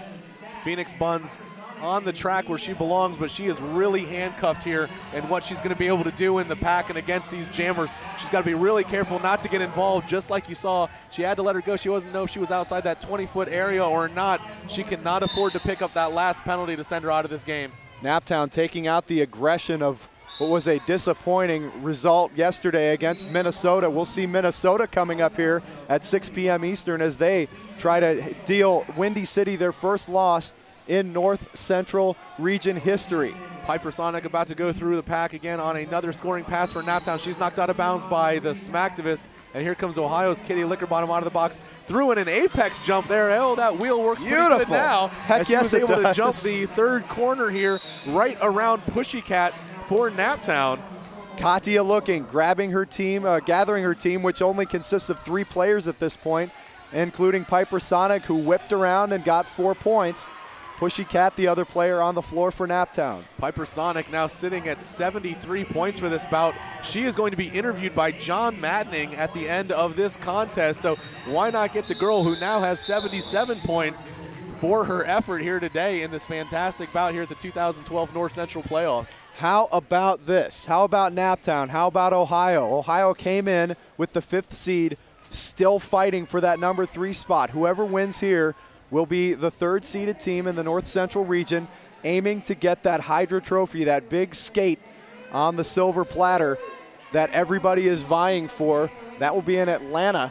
Phoenix Buns on the track where she belongs, but she is really handcuffed here and what she's going to be able to do in the pack and against these jammers. She's got to be really careful not to get involved, just like you saw. She had to let her go. She wasn't know if she was outside that 20-foot area or not. She cannot afford to pick up that last penalty to send her out of this game. Naptown taking out the aggression of what was a disappointing result yesterday against Minnesota. We'll see Minnesota coming up here at 6 p.m. Eastern as they try to deal Windy City their first loss in North Central Region history. Piper Sonic about to go through the pack again on another scoring pass for Naptown. She's knocked out of bounds by the Smacktivist, and here comes Ohio's Kitty Lickerbottom out of the box. Threw in an apex jump there. Oh, that wheel works pretty good now. Heck yes, she was able to jump the third corner here right around Pussycat for Naptown. Katia looking, grabbing her team, gathering her team, which only consists of 3 players at this point, including Piper Sonic, who whipped around and got 4 points. Pussycat, the other player on the floor for Naptown. Piper Sonic now sitting at 73 points for this bout. She is going to be interviewed by John Maddening at the end of this contest, so why not get the girl who now has 77 points for her effort here today in this fantastic bout here at the 2012 North Central Playoffs. How about this? How about Naptown? How about Ohio? Ohio came in with the 5th seed, still fighting for that number 3 spot. Whoever wins here will be the 3rd seeded team in the North Central region, aiming to get that Hydra Trophy, that big skate on the silver platter that everybody is vying for. That will be in Atlanta.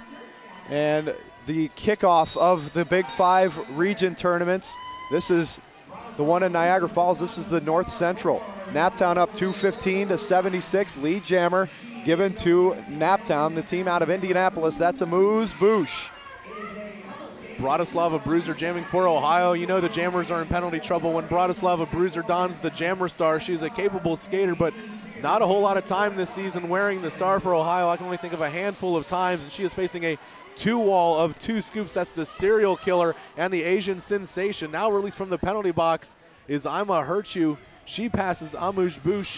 And the kickoff of the Big 5 region tournaments. This is the one in Niagara Falls. This is the North Central. Naptown up 215 to 76. Lead jammer given to Naptown, the team out of Indianapolis. That's Amuse Bouche. Bratislava Bruiser jamming for Ohio. You know the jammers are in penalty trouble when Bratislava Bruiser dons the jammer star. She's a capable skater, but not a whole lot of time this season wearing the star for Ohio. I can only think of a handful of times, and she is facing a 2-wall of 2 scoops. That's the serial killer and the Asian sensation. Now released from the penalty box is I'ma Hurt You. She passes Amuse Bouche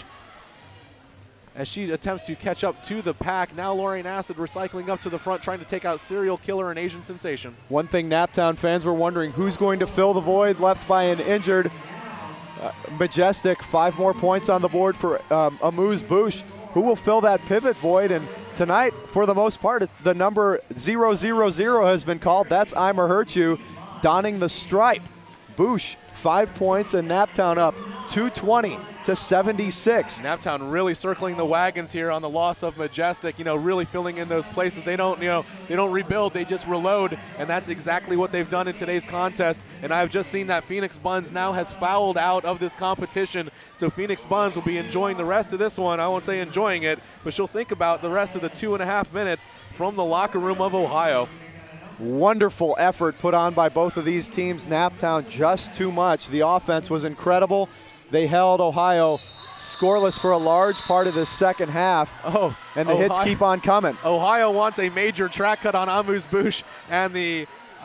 as she attempts to catch up to the pack. Now Lorraine Acid recycling up to the front, trying to take out serial killer and Asian sensation. One thing Naptown fans were wondering, who's going to fill the void left by an injured Majestic? 5 more points on the board for Amuse Bouche. Who will fill that pivot void? And tonight, for the most part, the number 000 has been called. That's I'ma Hurt You, donning the stripe. Bouche, 5 points, and Naptown up 220 to 76. Naptown really circling the wagons here on the loss of Majestic, really filling in those places. They don't rebuild, they just reload, and that's exactly what they've done in today's contest. And I've just seen that Phoenix Buns now has fouled out of this competition, so Phoenix Buns will be enjoying the rest of this one. I won't say enjoying it, but she'll think about the rest of the 2.5 minutes from the locker room of Ohio. Wonderful effort put on by both of these teams. Naptown just too much. The offense was incredible. They held Ohio scoreless for a large part of the second half. And the Ohio, hits keep on coming. Ohio wants a major track cut on Amuse Bouche, and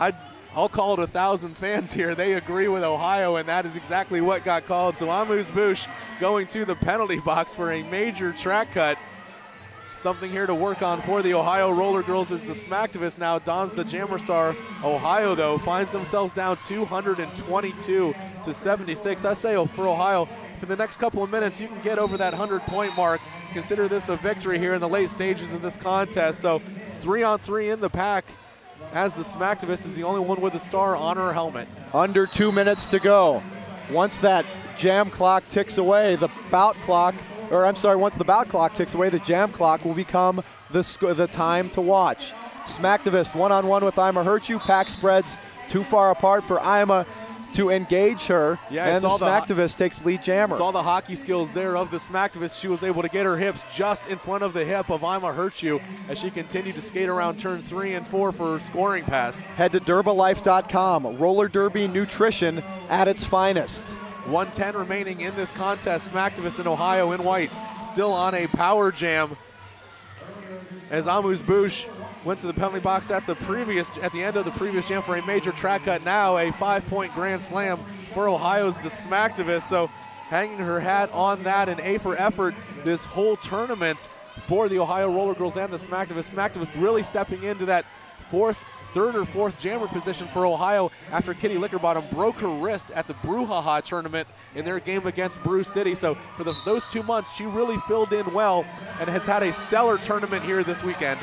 I'll call it 1,000 fans here. They agree with Ohio, and that is exactly what got called. So Amuse-Bouche going to the penalty box for a major track cut. Something here to work on for the Ohio Roller Girls as the Smactivist now dons the Jammer Star. Ohio, though, finds themselves down 222 to 76. I say for Ohio, for the next couple of minutes, you can get over that 100-point mark. Consider this a victory here in the late stages of this contest. So 3-on-3 in the pack, as the Smactivist is the only one with a star on her helmet. Under 2 minutes to go. Once that jam clock ticks away, the bout clock, once the bout clock ticks away, the jam clock will become the time to watch. Smactivist one-on-one with Ima Hurtu. Pack spreads too far apart for Ima to engage her, and the Smactivist takes lead jammer. Saw the hockey skills there of the Smactivist. She was able to get her hips just in front of the hip of Ima Hurtu as she continued to skate around turn 3 and 4 for her scoring pass. Head to Derbalife.com. Roller derby nutrition at its finest. 1:10 remaining in this contest. Smactivist in Ohio in white still on a power jam as Amuse-Bouche went to the penalty box at the end of the previous jam for a major track cut. Now a 5-point grand slam for Ohio's the Smactivist. So hanging her hat on that, and A for effort this whole tournament for the Ohio Roller Girls and the Smactivist. Smactivist really stepping into that third or fourth jammer position for Ohio after Kitty Lickerbottom broke her wrist at the Brouhaha tournament in their game against Brew City. So for those 2 months, she really filled in well and has had a stellar tournament here this weekend.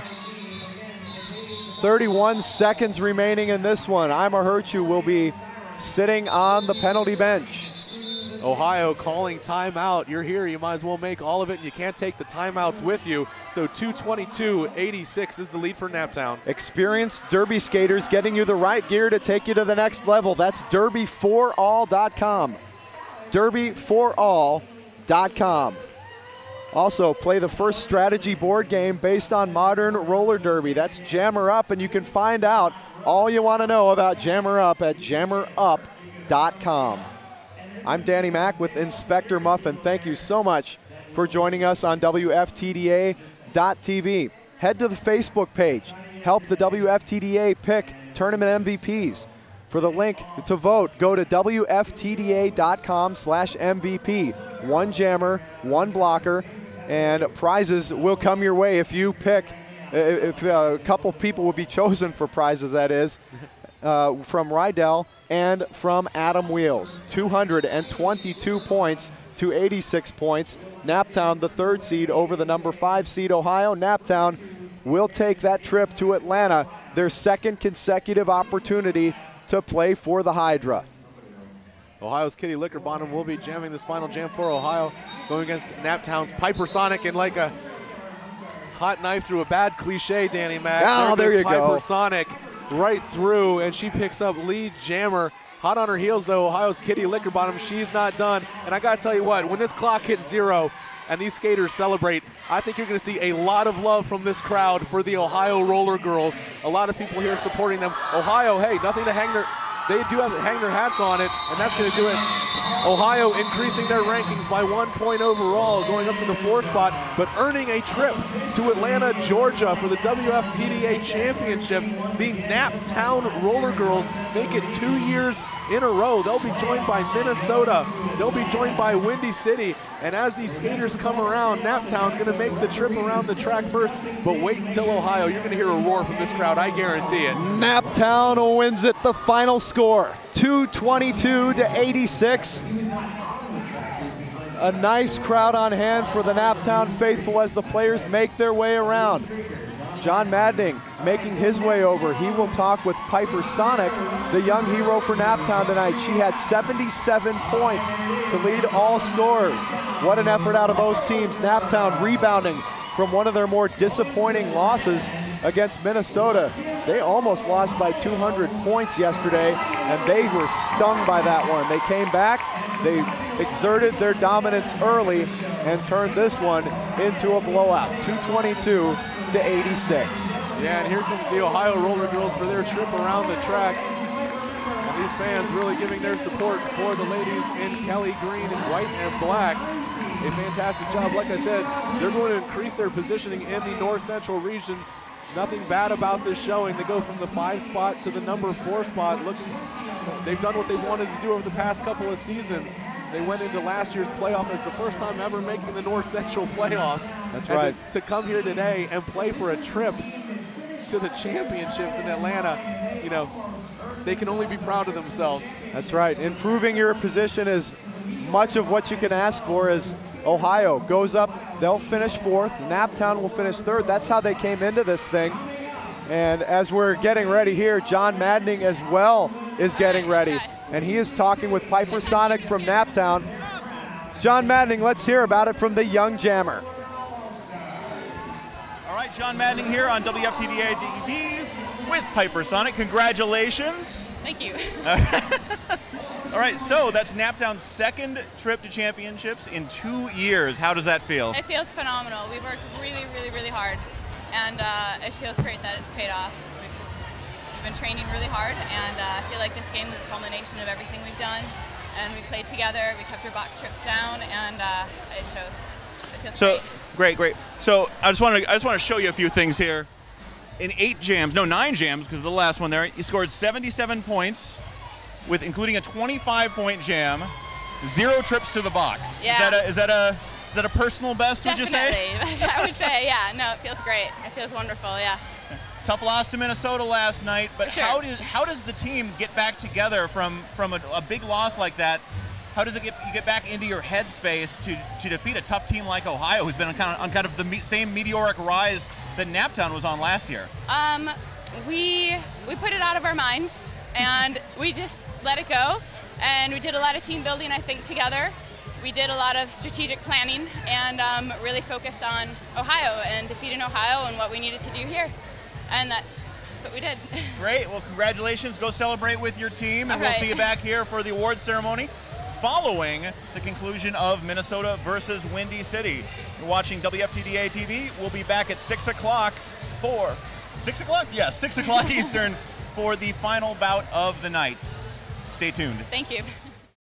31 seconds remaining in this one. Ima Hurtu will be sitting on the penalty bench. Ohio calling timeout. You're here, you might as well make all of it, and you can't take the timeouts with you. So 222-86 is the lead for Naptown. Experienced derby skaters getting you the right gear to take you to the next level. That's derbyforall.com. derbyforall.com. Also, play the first strategy board game based on modern roller derby. That's Jammer Up, and you can find out all you want to know about Jammer Up at jammerup.com. I'm Danny Mack with Inspector Muffin. Thank you so much for joining us on WFTDA.tv. Head to the Facebook page. Help the WFTDA pick tournament MVPs. For the link to vote, go to WFTDA.com/MVP. One jammer, one blocker, and prizes will come your way if you pick. If a couple people will be chosen for prizes, that is, from Rydell and from Adam Wheels. 222 points to 86 points. Naptown, the 3rd seed, over the number 5 seed Ohio. Naptown will take that trip to Atlanta, their 2nd consecutive opportunity to play for the Hydra. Ohio's Kitty Lickerbottom will be jamming this final jam for Ohio, going against Naptown's Piper Sonic in like a hot knife through a bad cliche, Danny Mack. Oh, there you go. Piper Sonic right through, and she picks up lead jammer. Hot on her heels, though, Ohio's Kitty Lickerbottom. She's not done. And I got to tell you what, when this clock hits 0 and these skaters celebrate, I think you're going to see a lot of love from this crowd for the Ohio Roller Girls. A lot of people here supporting them. Ohio, hey, nothing to hang their... They do have to hang their hats on it, and that's going to do it. Ohio increasing their rankings by 1 point overall, going up to the 4th spot, but earning a trip to Atlanta, Georgia for the WFTDA Championships. The Naptown Roller Girls make it 2 years in a row. They'll be joined by Minnesota. They'll be joined by Windy City. And as these skaters come around, Naptown going to make the trip around the track first, but wait until Ohio. You're going to hear a roar from this crowd, I guarantee it. Naptown wins it. The final score, 222 to 86. A nice crowd on hand for the Naptown faithful as the players make their way around. John Maddening making his way over. He will talk with Piper Sonic, the young hero for Naptown tonight. She had 77 points to lead all scorers. What an effort out of both teams. Naptown rebounding from one of their more disappointing losses against Minnesota. They almost lost by 200 points yesterday, and they were stung by that one. They came back, they exerted their dominance early, and turned this one into a blowout, 222 to 86. Yeah, and here comes the Ohio Roller Girls for their trip around the track. And these fans really giving their support for the ladies in Kelly green and white and black. A fantastic job. Like I said, they're going to increase their positioning in the North Central region, nothing bad about this showing. They go from the 5 spot to the number 4 spot. They've done what they've wanted to do over the past couple of seasons. They went into last year's playoff as the first time ever making the North Central playoffs. That's right. To come here today and play for a trip to the championships in Atlanta, you know, they can only be proud of themselves. That's right. Improving your position is much of what you can ask for. As Ohio goes up, they'll finish 4th. Naptown will finish 3rd. That's how they came into this thing. And as we're getting ready here, John Maddening as well is getting ready. And he is talking with Piper Sonic from Naptown. John Maddening, let's hear about it from the young jammer. All right, John Maddening here on WFTDA TV with Piper Sonic. Congratulations. Thank you. All right, so that's Naptown's 2nd trip to championships in 2 years. How does that feel? It feels phenomenal. We've worked really, really, really hard, and it feels great that it's paid off. We've been training really hard, and I feel like this game is a culmination of everything we've done. And we played together, we kept our box trips down, and it shows. It feels great. So I just want to show you a few things here. In 9 jams, because of the last one there, you scored 77 points, with including a 25-point jam, 0 trips to the box. Yeah. Is that a personal best? Definitely. Would you say? I would say, yeah. No, it feels great. It feels wonderful. Yeah. Tough loss to Minnesota last night, but sure. how does the team get back together from a big loss like that? How does you get back into your headspace to defeat a tough team like Ohio, who's been on kind of the same meteoric rise that Naptown was on last year? We put it out of our minds, and we just let it go. And we did a lot of team building, I think, together. We did a lot of strategic planning and really focused on Ohio and defeating Ohio and what we needed to do here. And that's what we did. Great. Well, congratulations. Go celebrate with your team, and we'll see you back here for the awards ceremony following the conclusion of Minnesota versus Windy City. You're watching WFTDA TV. We'll be back at 6 o'clock for 6 o'clock? Yeah, 6 o'clock Eastern for the final bout of the night. Stay tuned. Thank you.